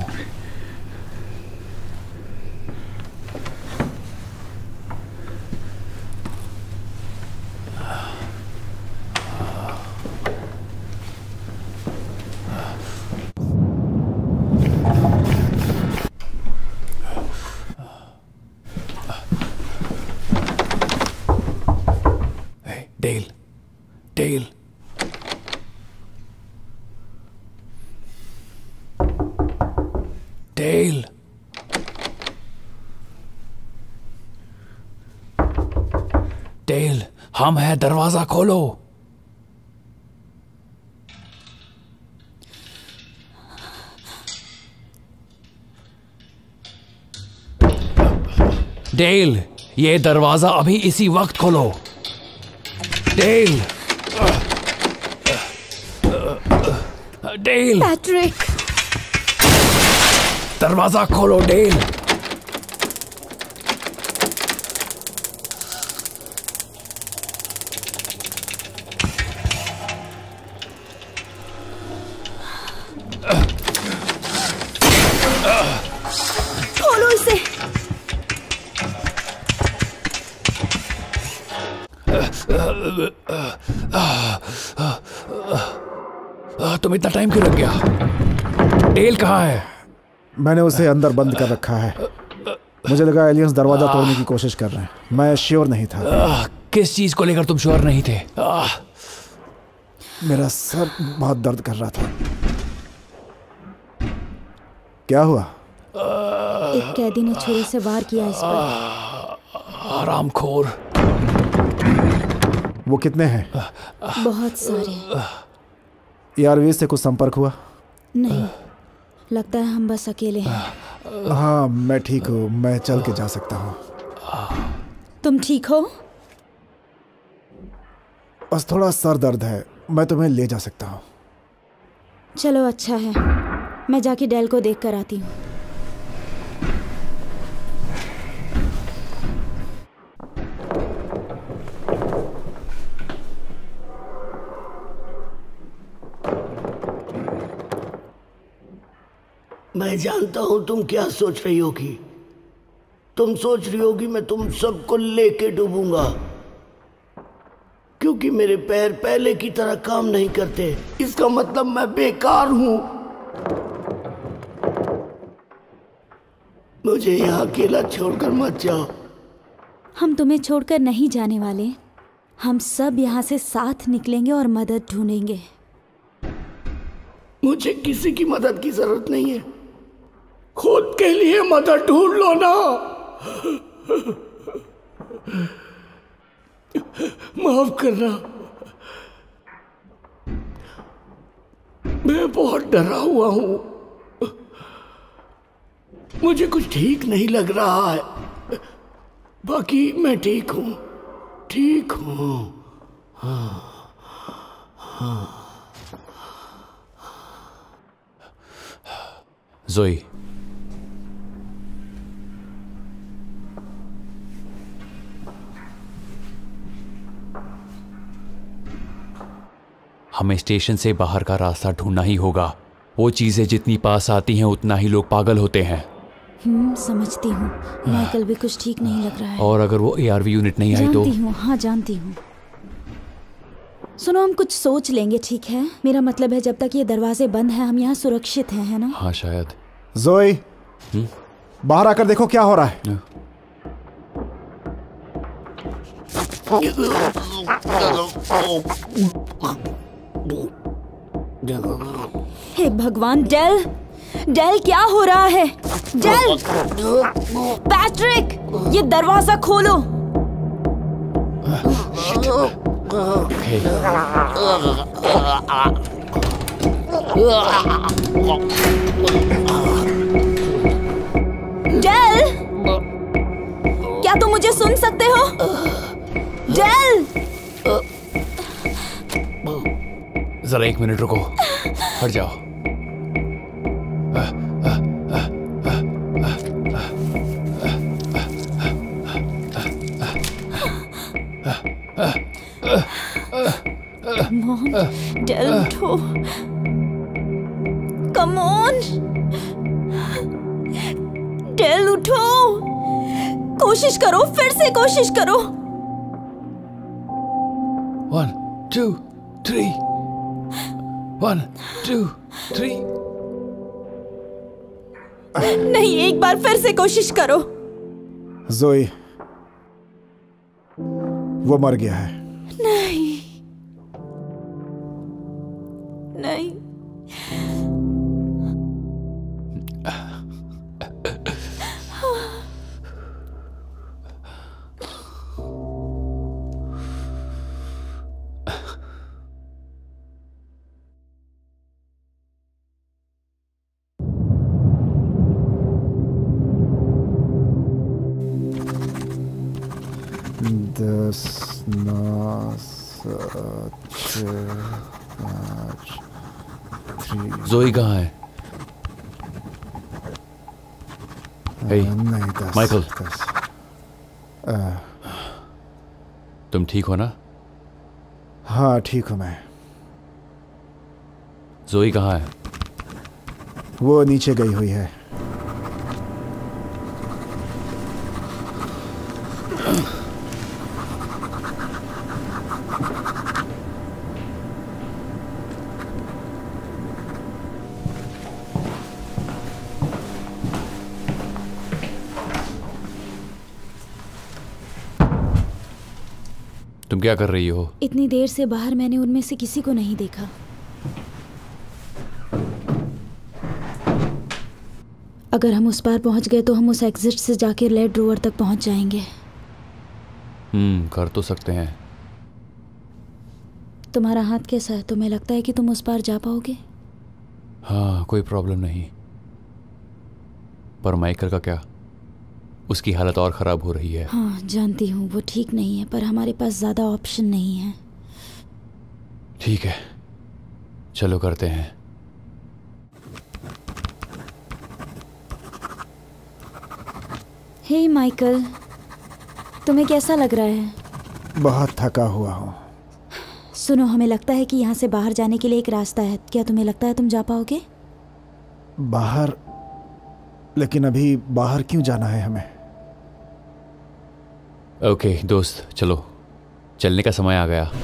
डेल, डेल, डेल, डेल, हम हैं, दरवाजा खोलो। डेल, ये दरवाजा अभी इसी वक्त खोलो। डेल, डेल, पैट्रिक, दरवाजा खोलो डेल। खोलो इसे। तुम इतना टाइम क्यों लग गया? डेल कहाँ है? मैंने उसे अंदर बंद कर रखा है। मुझे लगा एलियंस दरवाजा तोड़ने की कोशिश कर रहे हैं। मैं श्योर नहीं था। आ, किस चीज को लेकर तुम श्योर नहीं थे? आ, मेरा सर बहुत दर्द कर रहा था। क्या हुआ? एक कैदी ने छुरी से वार किया इस पर। आरामखोर। वो कितने हैं? बहुत सारे। ईआरवी से कुछ संपर्क हुआ? नहीं, लगता है हम बस अकेले हैं। हाँ, मैं ठीक हूँ। मैं चल के जा सकता हूँ। तुम ठीक हो? बस थोड़ा सर दर्द है। मैं तुम्हें ले जा सकता हूँ। चलो अच्छा है, मैं जाके डेल को देख कर आती हूँ। मैं जानता हूं तुम क्या सोच रही होगी। तुम सोच रही होगी मैं तुम सबको लेके डूबूंगा, क्योंकि मेरे पैर पहले की तरह काम नहीं करते। इसका मतलब मैं बेकार हूं। मुझे यहाँ अकेला छोड़कर मत जाओ। हम तुम्हें छोड़कर नहीं जाने वाले। हम सब यहाँ से साथ निकलेंगे और मदद ढूंढेंगे। मुझे किसी की मदद की जरूरत नहीं है। खुद के लिए मदद ढूंढ लो ना। माफ करना, मैं बहुत डरा हुआ हूं। मुझे कुछ ठीक नहीं लग रहा है। बाकी मैं ठीक हूं, ठीक हूं। हाँ, हाँ। जोई, हमें स्टेशन से बाहर का रास्ता ढूंढना ही होगा। वो चीजें जितनी पास आती हैं उतना ही लोग पागल होते हैं। हम्म, समझती हूँ। माइकल भी कुछ ठीक नहीं लग रहा है। और अगर वो एआरवी यूनिट नहीं आई तो? जानती हूँ, हाँ जानती हूँ। सुनो, हम कुछ सोच लेंगे, ठीक है? मेरा मतलब है जब तक ये दरवाजे बंद हैं हम यहाँ सुरक्षित हैं, है ना? हाँ शायद। जोई, बाहर आकर देखो क्या हो रहा है। हे भगवान, डेल डेल क्या हो रहा है? डेल, पैट्रिक, ये दरवाजा खोलो। डेल, क्या तुम मुझे सुन सकते हो? डेल, जरा एक मिनट रुको, हट जाओ। मॉम, डेल उठो। कम ऑन, डेल उठो। कोशिश करो, फिर से कोशिश करो। One two three, one two three. नहीं, एक बार फिर से कोशिश करो। जोई, वो मर गया है। नहीं नहीं, दस, नौ, सात, छः, पाँच, थ्री। जोई कहाँ है? हे, नहीं, दस, माइकल, दस। आ, तुम ठीक हो ना? हाँ ठीक हूँ मैं। जोई कहाँ है? वो नीचे गई हुई है। तुम क्या कर रही हो? इतनी देर से बाहर मैंने उनमें से किसी को नहीं देखा। अगर हम उस पार पहुंच गए तो हम उस एग्जिट से जाकर लेड रोवर तक पहुंच जाएंगे। हम्म कर तो सकते हैं। तुम्हारा हाथ कैसा है? तुम्हें लगता है कि तुम उस पार जा पाओगे? हाँ, कोई प्रॉब्लम नहीं। पर माइकल का क्या? उसकी हालत और ख़राब हो रही है। हाँ जानती हूँ, वो ठीक नहीं है, पर हमारे पास ज़्यादा ऑप्शन नहीं है। ठीक है, चलो करते हैं। हे माइकल, तुम्हें कैसा लग रहा है? बहुत थका हुआ हूँ। सुनो, हमें लगता है कि यहाँ से बाहर जाने के लिए एक रास्ता है। क्या तुम्हें लगता है तुम जा पाओगे? बाहर? लेकिन अभी बाहर क्यों जाना है हमें? ओके दोस्त, चलो, चलने का समय आ गया।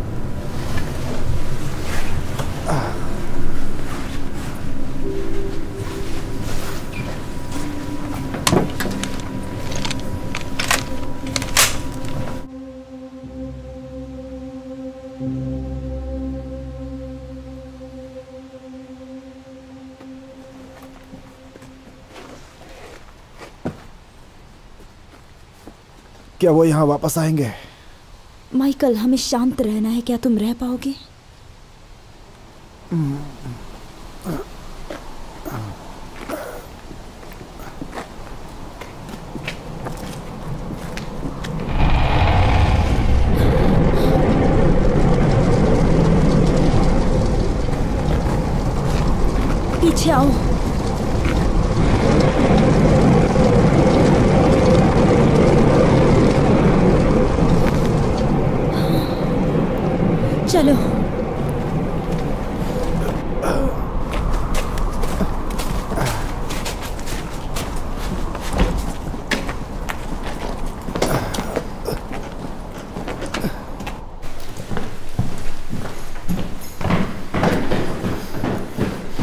क्या वो यहाँ वापस आएंगे? माइकल, हमें शांत रहना है। क्या तुम रह पाओगे? पीछे आओ। चलो।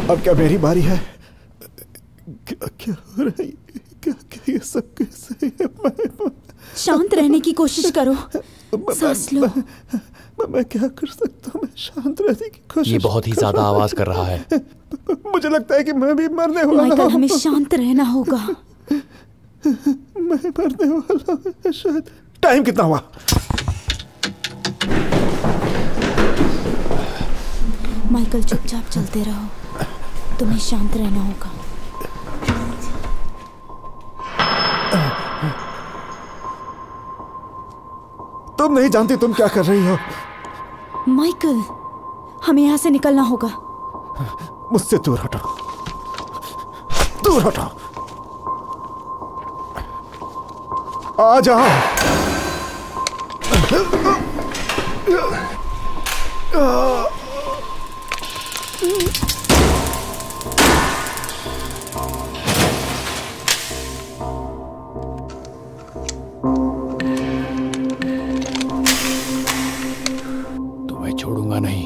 अब क्या मेरी बारी है? क्या क्या हो रहा है? क्या क्या ये सब कैसे है? मैं, शांत रहने की कोशिश करो, सांस लो। मैं, मैं, मैं क्या कर सकता हूँ? मैं शांत रहने की कोशिश। ये बहुत ही ज्यादा आवाज कर रहा है। मुझे लगता है कि मैं भी मरने वाला हूँ। माइकल, हमें शांत रहना होगा। मैं मरने वाला हूँ शायद। टाइम कितना हुआ? माइकल, चुपचाप चलते रहो, तुम्हें शांत रहना होगा। तुम नहीं जानती तुम क्या कर रही हो। माइकल, हमें यहाँ से निकलना होगा। मुझसे दूर हटो, दूर हटो। आ जाओ। तुम्हें छोड़ूंगा नहीं।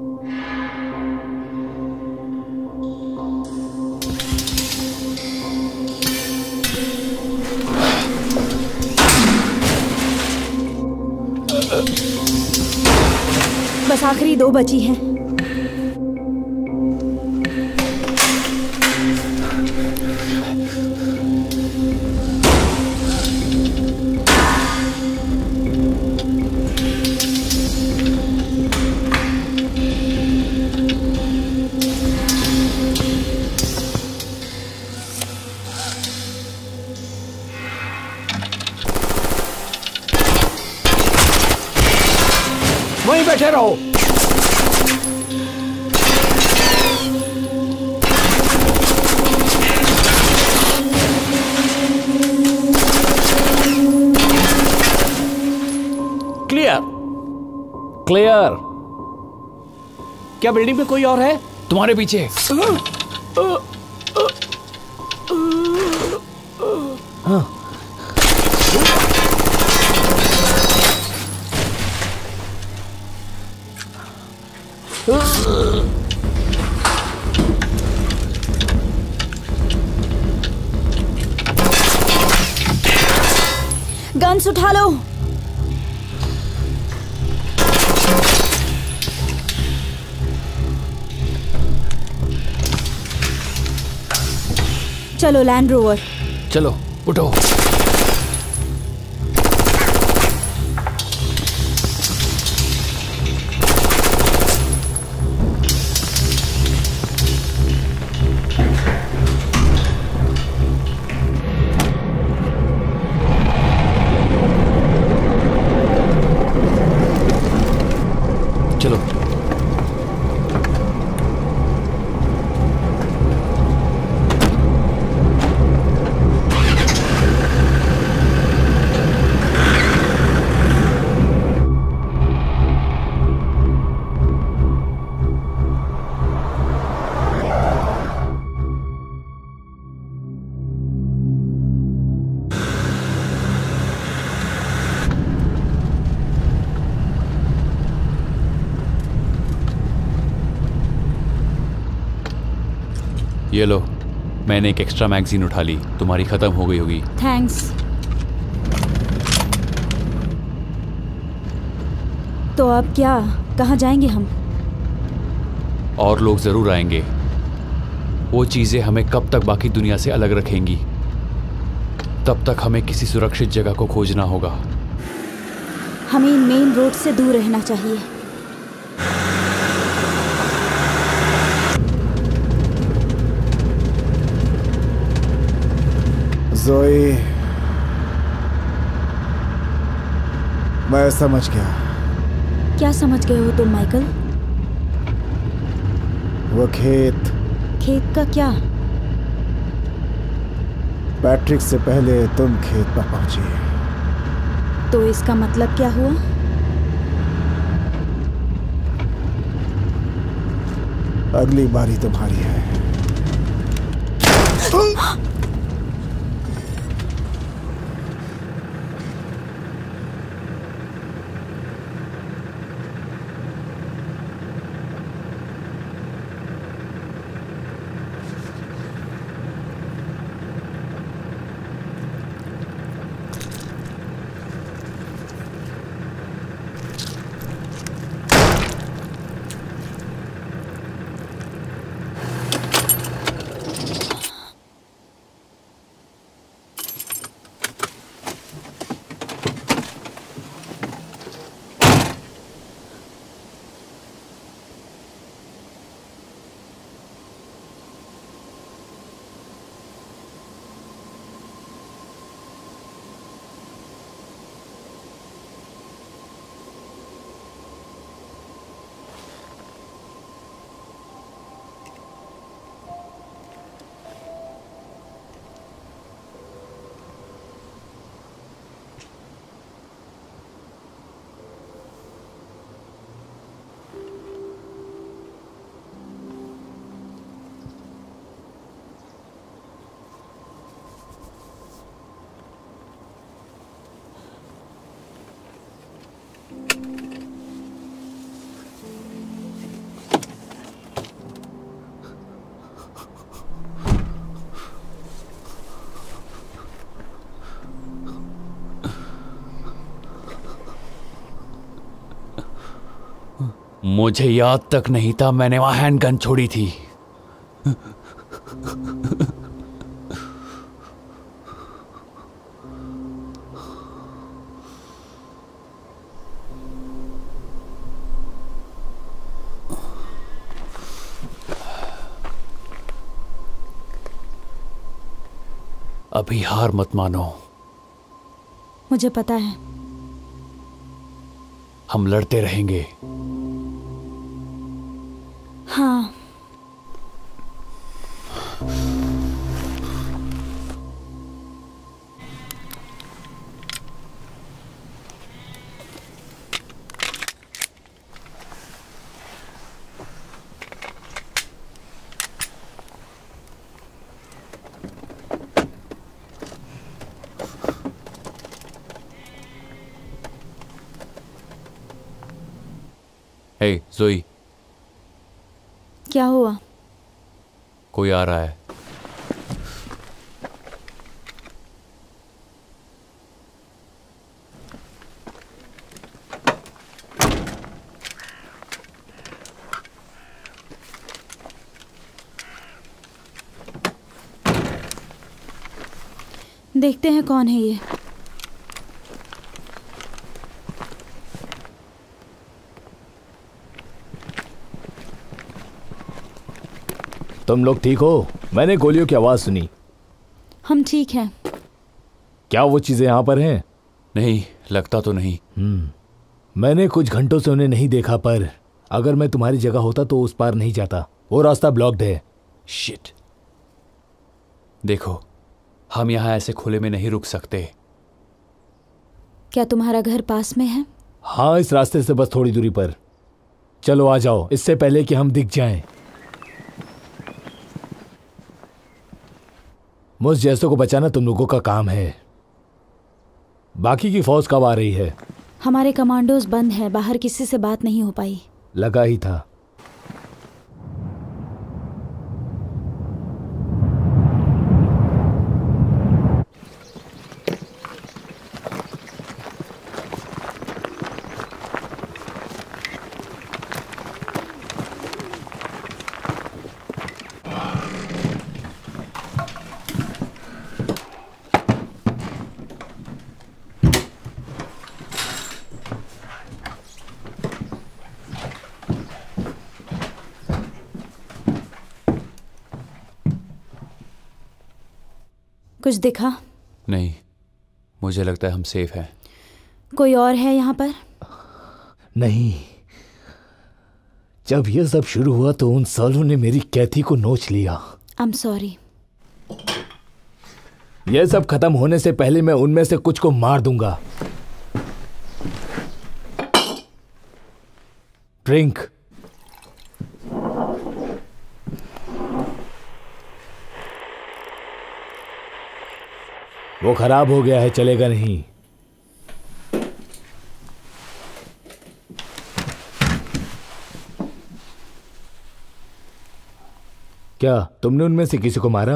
बस आखिरी दो बची हैं। वहीं बैठे रहो। Clear clear. क्या बिल्डिंग में कोई और है? तुम्हारे पीछे। हाँ। गन्स उठा लो। चलो लैंड रोवर। चलो उठो। चलो। ये लो, मैंने एक एक्स्ट्रा मैगजीन उठा ली। तुम्हारी खत्म हो गई होगी। थैंक्स। तो अब क्या, कहाँ जाएंगे हम? और लोग जरूर आएंगे। वो चीजें हमें कब तक बाकी दुनिया से अलग रखेंगी? तब तक हमें किसी सुरक्षित जगह को खोजना होगा। हमें मेन रोड से दूर रहना चाहिए। ज़ोई, मैं समझ गया। क्या समझ गए हो तुम माइकल? वो खेत। खेत का क्या? पैट्रिक से पहले तुम खेत पर पहुंची। तो इसका मतलब क्या हुआ? अगली बारी तुम्हारी है। मुझे याद तक नहीं था मैंने वहां हैंडगन छोड़ी थी। अभी हार मत मानो। मुझे पता है। हम लड़ते रहेंगे। हाँ। हे ज़ोई, क्या हुआ? कोई आ रहा है। देखते हैं कौन है ये। तुम लोग ठीक हो? मैंने गोलियों की आवाज सुनी। हम ठीक हैं। क्या वो चीजें यहाँ पर हैं? नहीं, लगता तो नहीं। हम्म, मैंने कुछ घंटों से उन्हें नहीं देखा, पर अगर मैं तुम्हारी जगह होता तो उस पार नहीं जाता। वो रास्ता ब्लॉक्ड है। शिट। देखो, हम यहाँ ऐसे खुले में नहीं रुक सकते। क्या तुम्हारा घर पास में है? हाँ, इस रास्ते से बस थोड़ी दूरी पर। चलो आ जाओ, इससे पहले कि हम दिख जाएं। मुझ जैसों को बचाना तुम लोगों का काम है। बाकी की फौज कब आ रही है? हमारे कमांडोज बंद है, बाहर किसी से बात नहीं हो पाई। लगा ही था। कुछ दिखा? नहीं, मुझे लगता है हम सेफ हैं। कोई और है यहाँ पर? नहीं। जब यह सब शुरू हुआ तो उन सालों ने मेरी कैथी को नोच लिया। I am sorry. यह सब खत्म होने से पहले मैं उनमें से कुछ को मार दूंगा। ड्रिंक। वो खराब हो गया है, चलेगा नहीं। क्या तुमने उनमें से किसी को मारा?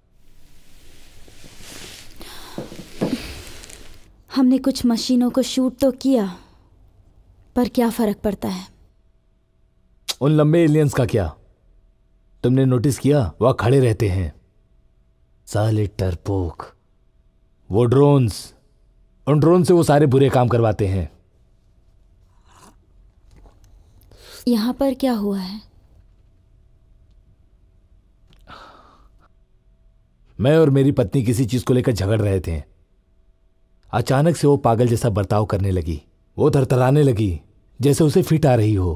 हमने कुछ मशीनों को शूट तो किया, पर क्या फर्क पड़ता है? उन लंबे एलियंस का क्या? तुमने नोटिस किया? वह खड़े रहते हैं। साले टरपोक। वो ड्रोन्स, उन ड्रोन से वो सारे बुरे काम करवाते हैं। यहाँ पर क्या हुआ है? मैं और मेरी पत्नी किसी चीज को लेकर झगड़ रहे थे। अचानक से वो पागल जैसा बर्ताव करने लगी। वो थरथराने लगी जैसे उसे फिट आ रही हो,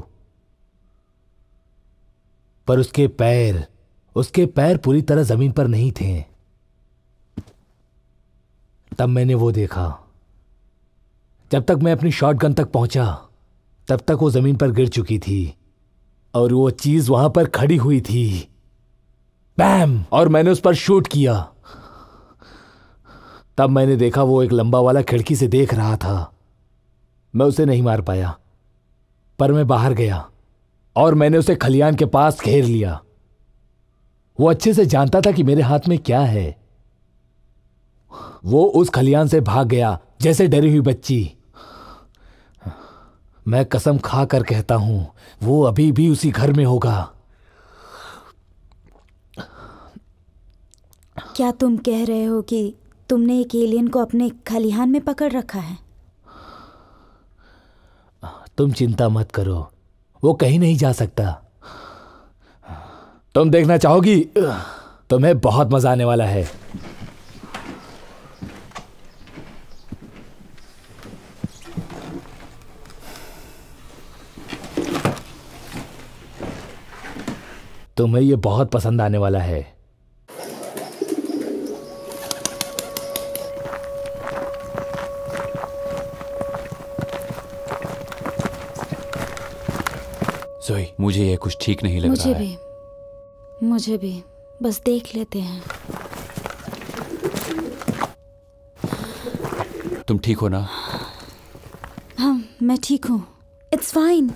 पर उसके पैर उसके पैर पूरी तरह जमीन पर नहीं थे। तब मैंने वो देखा। जब तक मैं अपनी शॉटगन तक पहुंचा तब तक वो जमीन पर गिर चुकी थी और वो चीज वहां पर खड़ी हुई थी। बैम! और मैंने उस पर शूट किया। तब मैंने देखा वो एक लंबा वाला खिड़की से देख रहा था। मैं उसे नहीं मार पाया, पर मैं बाहर गया और मैंने उसे खलियान के पास घेर लिया। वो अच्छे से जानता था कि मेरे हाथ में क्या है। वो उस खलियान से भाग गया जैसे डरी हुई बच्ची। मैं कसम खा कर कहता हूं वो अभी भी उसी घर में होगा। क्या तुम कह रहे हो कि तुमने एक एलियन को अपने खलिहान में पकड़ रखा है? तुम चिंता मत करो, वो कहीं नहीं जा सकता। तुम देखना चाहोगी? तुम्हें बहुत मजा आने वाला है। तुम्हें ये बहुत पसंद आने वाला है। जोई, मुझे ये कुछ ठीक नहीं लग मुझे रहा है। भी, मुझे भी। बस देख लेते हैं। तुम ठीक हो ना? हाँ, मैं ठीक हूँ। It's fine.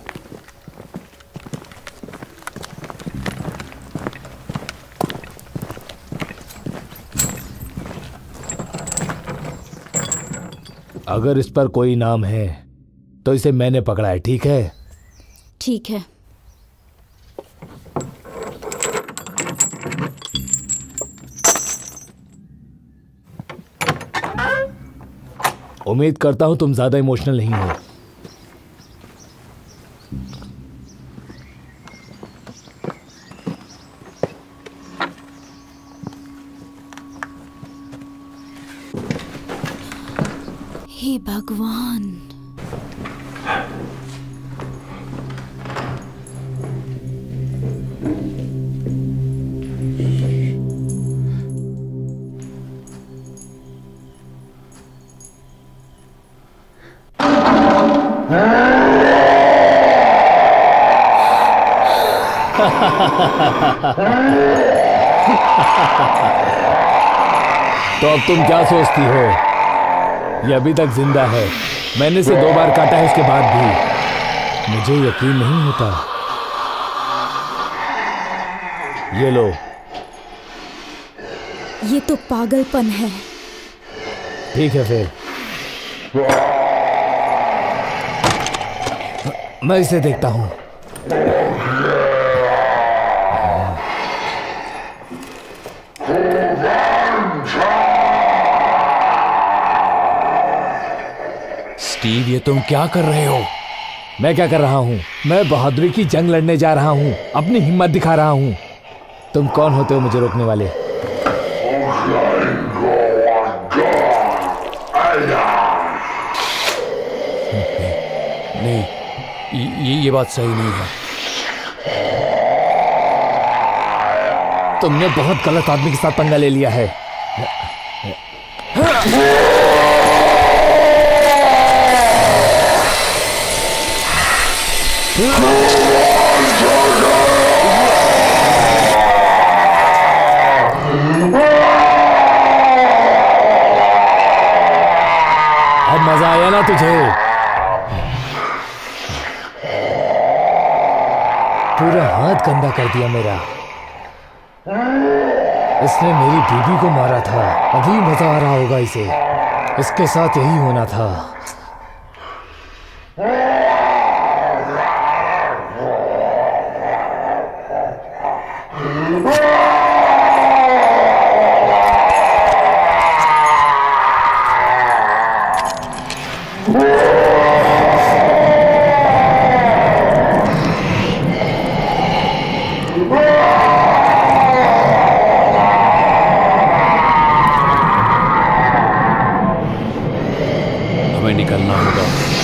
अगर इस पर कोई नाम है तो इसे मैंने पकड़ा है, ठीक है? ठीक है। उम्मीद करता हूं तुम ज्यादा इमोशनल नहीं हो। हे भगवान। तो अब तुम क्या सोचती हो? ये अभी तक जिंदा है। मैंने इसे दो बार काटा है, उसके बाद भी मुझे यकीन नहीं होता। ये लो। ये तो पागलपन है। ठीक है फिर, मैं इसे देखता हूं। स्टीव, ये तुम क्या कर रहे हो? मैं क्या कर रहा हूं? मैं बहादुरी की जंग लड़ने जा रहा हूं, अपनी हिम्मत दिखा रहा हूं। तुम कौन होते हो मुझे रोकने वाले? नहीं, ये ये बात सही नहीं है। तुमने बहुत गलत आदमी के साथ पंगा ले लिया है। अब मजा आया ना तुझे? पूरा हाथ गंदा कर दिया मेरा। इसने मेरी बीबी को मारा था। अभी मजा आ रहा होगा इसे। इसके साथ यही होना था। हमें निकलना होगा।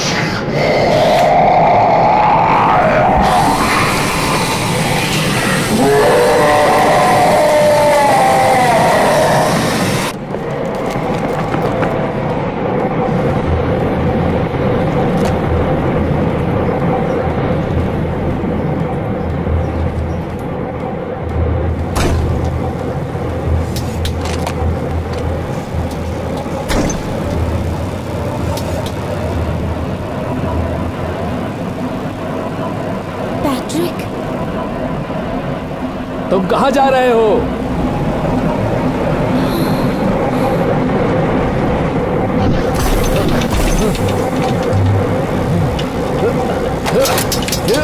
पैट्रिक, तुम कहां जा रहे हो?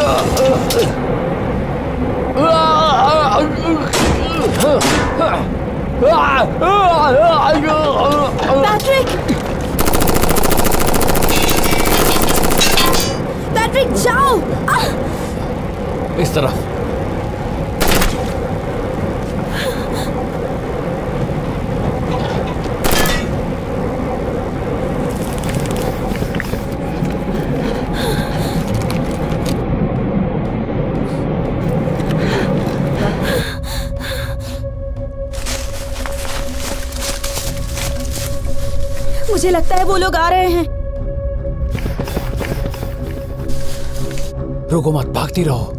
पैट्रिक! पैट्रिक जाओ! इस तरफ। मुझे लगता है वो लोग आ रहे हैं। रुको मत, भागती रहो।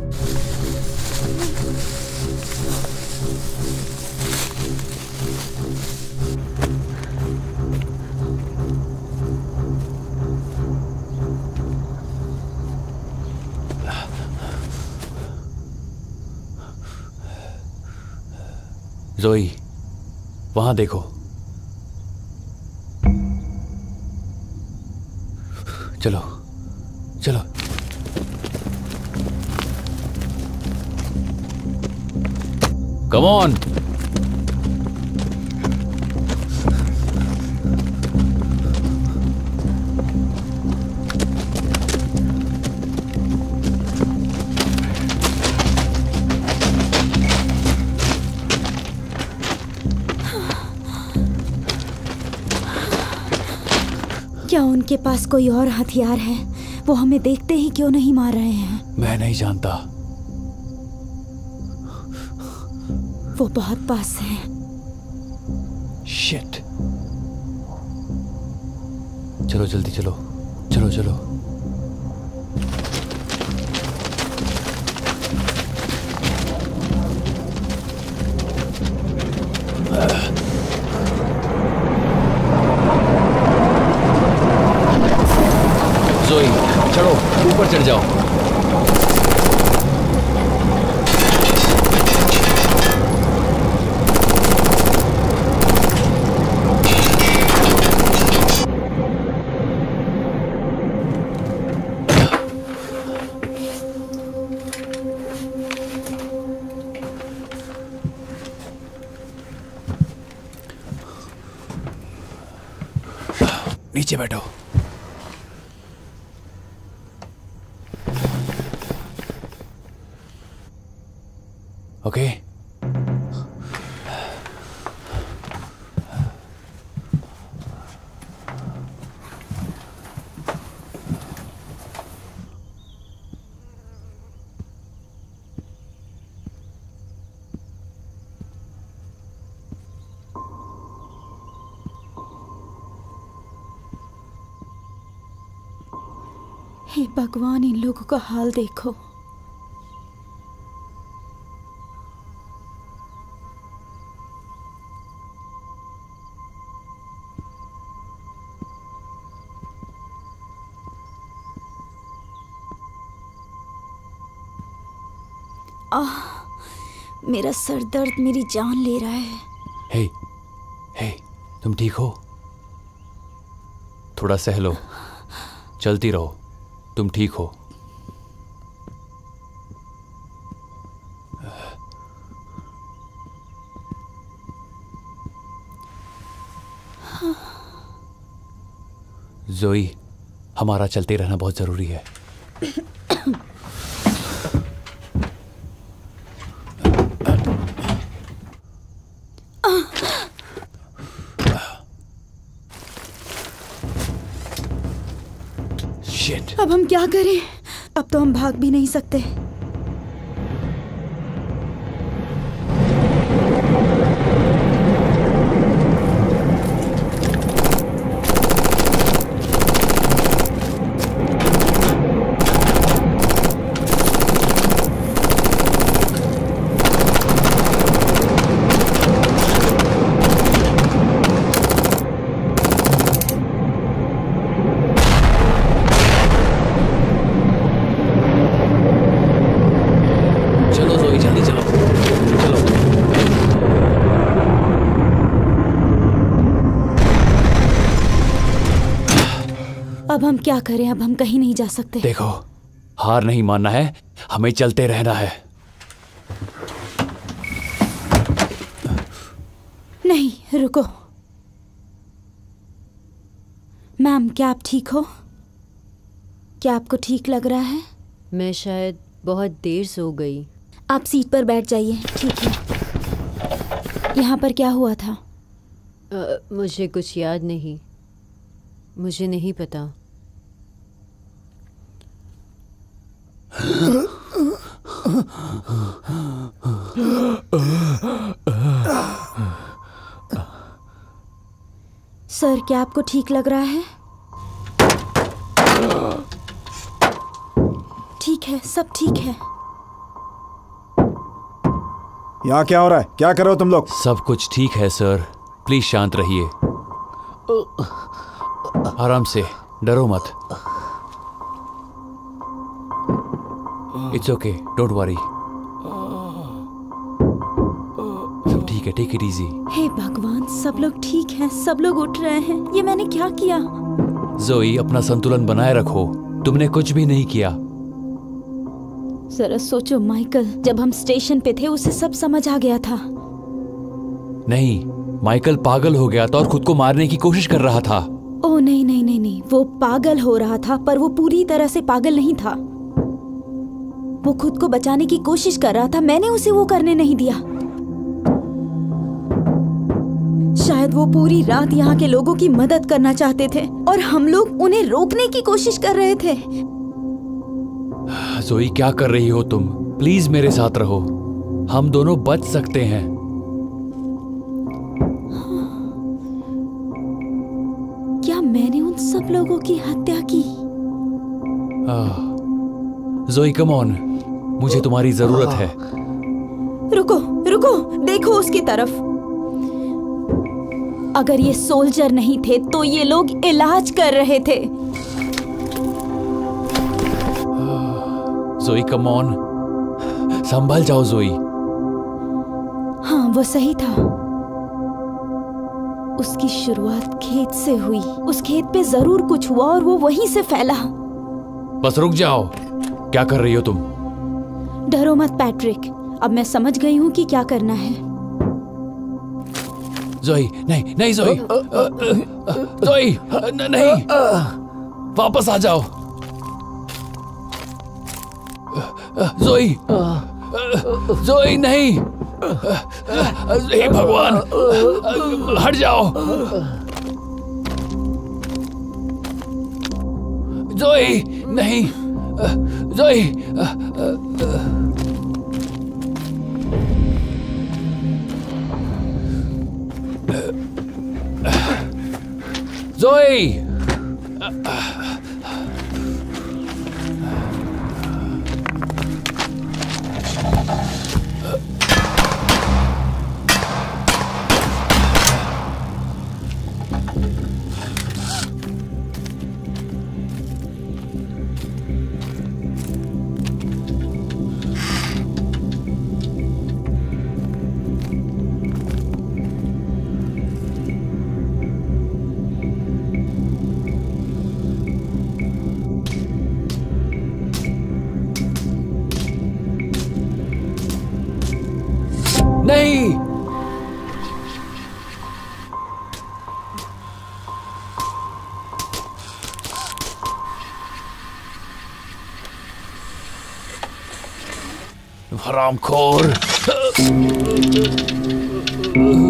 जोई, वहां देखो। चलो चलो। Come on. क्या उनके पास कोई और हथियार है? वो हमें देखते ही क्यों नहीं मार रहे हैं? मैं नहीं जानता। वो बहुत पास है। शिट। चलो जल्दी चलो, चलो चलो। जोई, चढ़ो, ऊपर चढ़ जाओ। नीचे बैठो। Okay okay? हे भगवान, इन लोगों का हाल देखो। आह, मेरा सर दर्द मेरी जान ले रहा है। हे, हे, तुम ठीक हो? थोड़ा सह लो, चलती रहो, तुम ठीक हो। जोई, हमारा चलते रहना बहुत जरूरी है। अब हम क्या करें? अब तो हम भाग भी नहीं सकते। अब हम क्या करें? अब हम कहीं नहीं जा सकते। देखो, हार नहीं मानना है, हमें चलते रहना है। नहीं, रुको। मैम, क्या आप ठीक हो? क्या आपको ठीक लग रहा है? मैं शायद बहुत देर सो गई। आप सीट पर बैठ जाइए। ठीक है। यहाँ पर क्या हुआ था? आ, मुझे कुछ याद नहीं। मुझे नहीं पता। सर, क्या आपको ठीक लग रहा है? ठीक है, सब ठीक है। यहाँ क्या हो रहा है? क्या कर रहे हो तुम लोग? सब कुछ ठीक है सर, प्लीज शांत रहिए। आराम से, डरो मत। It's okay, don't worry. सब ठीक है, टेक इट इजी। हे भगवान, सब लोग ठीक हैं, सब लोग उठ रहे हैं। ये मैंने क्या किया? जोई, अपना संतुलन बनाए रखो। तुमने कुछ भी नहीं किया। जरा सोचो माइकल, जब हम स्टेशन पे थे उसे सब समझ आ गया था। नहीं, माइकल पागल हो गया था और खुद को मारने की कोशिश कर रहा था। ओह नहीं नहीं नहीं नहीं, वो पागल हो रहा था, पर वो पूरी तरह से पागल नहीं था। वो खुद को बचाने की कोशिश कर रहा था। मैंने उसे वो करने नहीं दिया। शायद वो पूरी रात यहाँ के लोगों की मदद करना चाहते थे और हम लोग उन्हें रोकने की कोशिश कर रहे थे। जोई, क्या कर रही हो तुम? प्लीज मेरे साथ रहो, हम दोनों बच सकते हैं। क्या मैंने उन सब लोगों की हत्या की? जोई, कम ऑन, मुझे तुम्हारी जरूरत है। रुको रुको, देखो उसकी तरफ। अगर ये सोल्जर नहीं थे तो ये लोग इलाज कर रहे थे। जोई, कम ऑन, संभल जाओ जोई। हाँ, वो सही था। उसकी शुरुआत खेत से हुई। उस खेत पे जरूर कुछ हुआ और वो वहीं से फैला। बस रुक जाओ, क्या कर रही हो तुम? डरो मत पैट्रिक, अब मैं समझ गई हूँ कि क्या करना है। जोई, नहीं नहीं जोई, जोई, नहीं, वापस आ जाओ। जोई, जोई, नहीं, हे भगवान, हट जाओ। जोई, नहीं, जोई, जोई, नहीं, हरामखोर।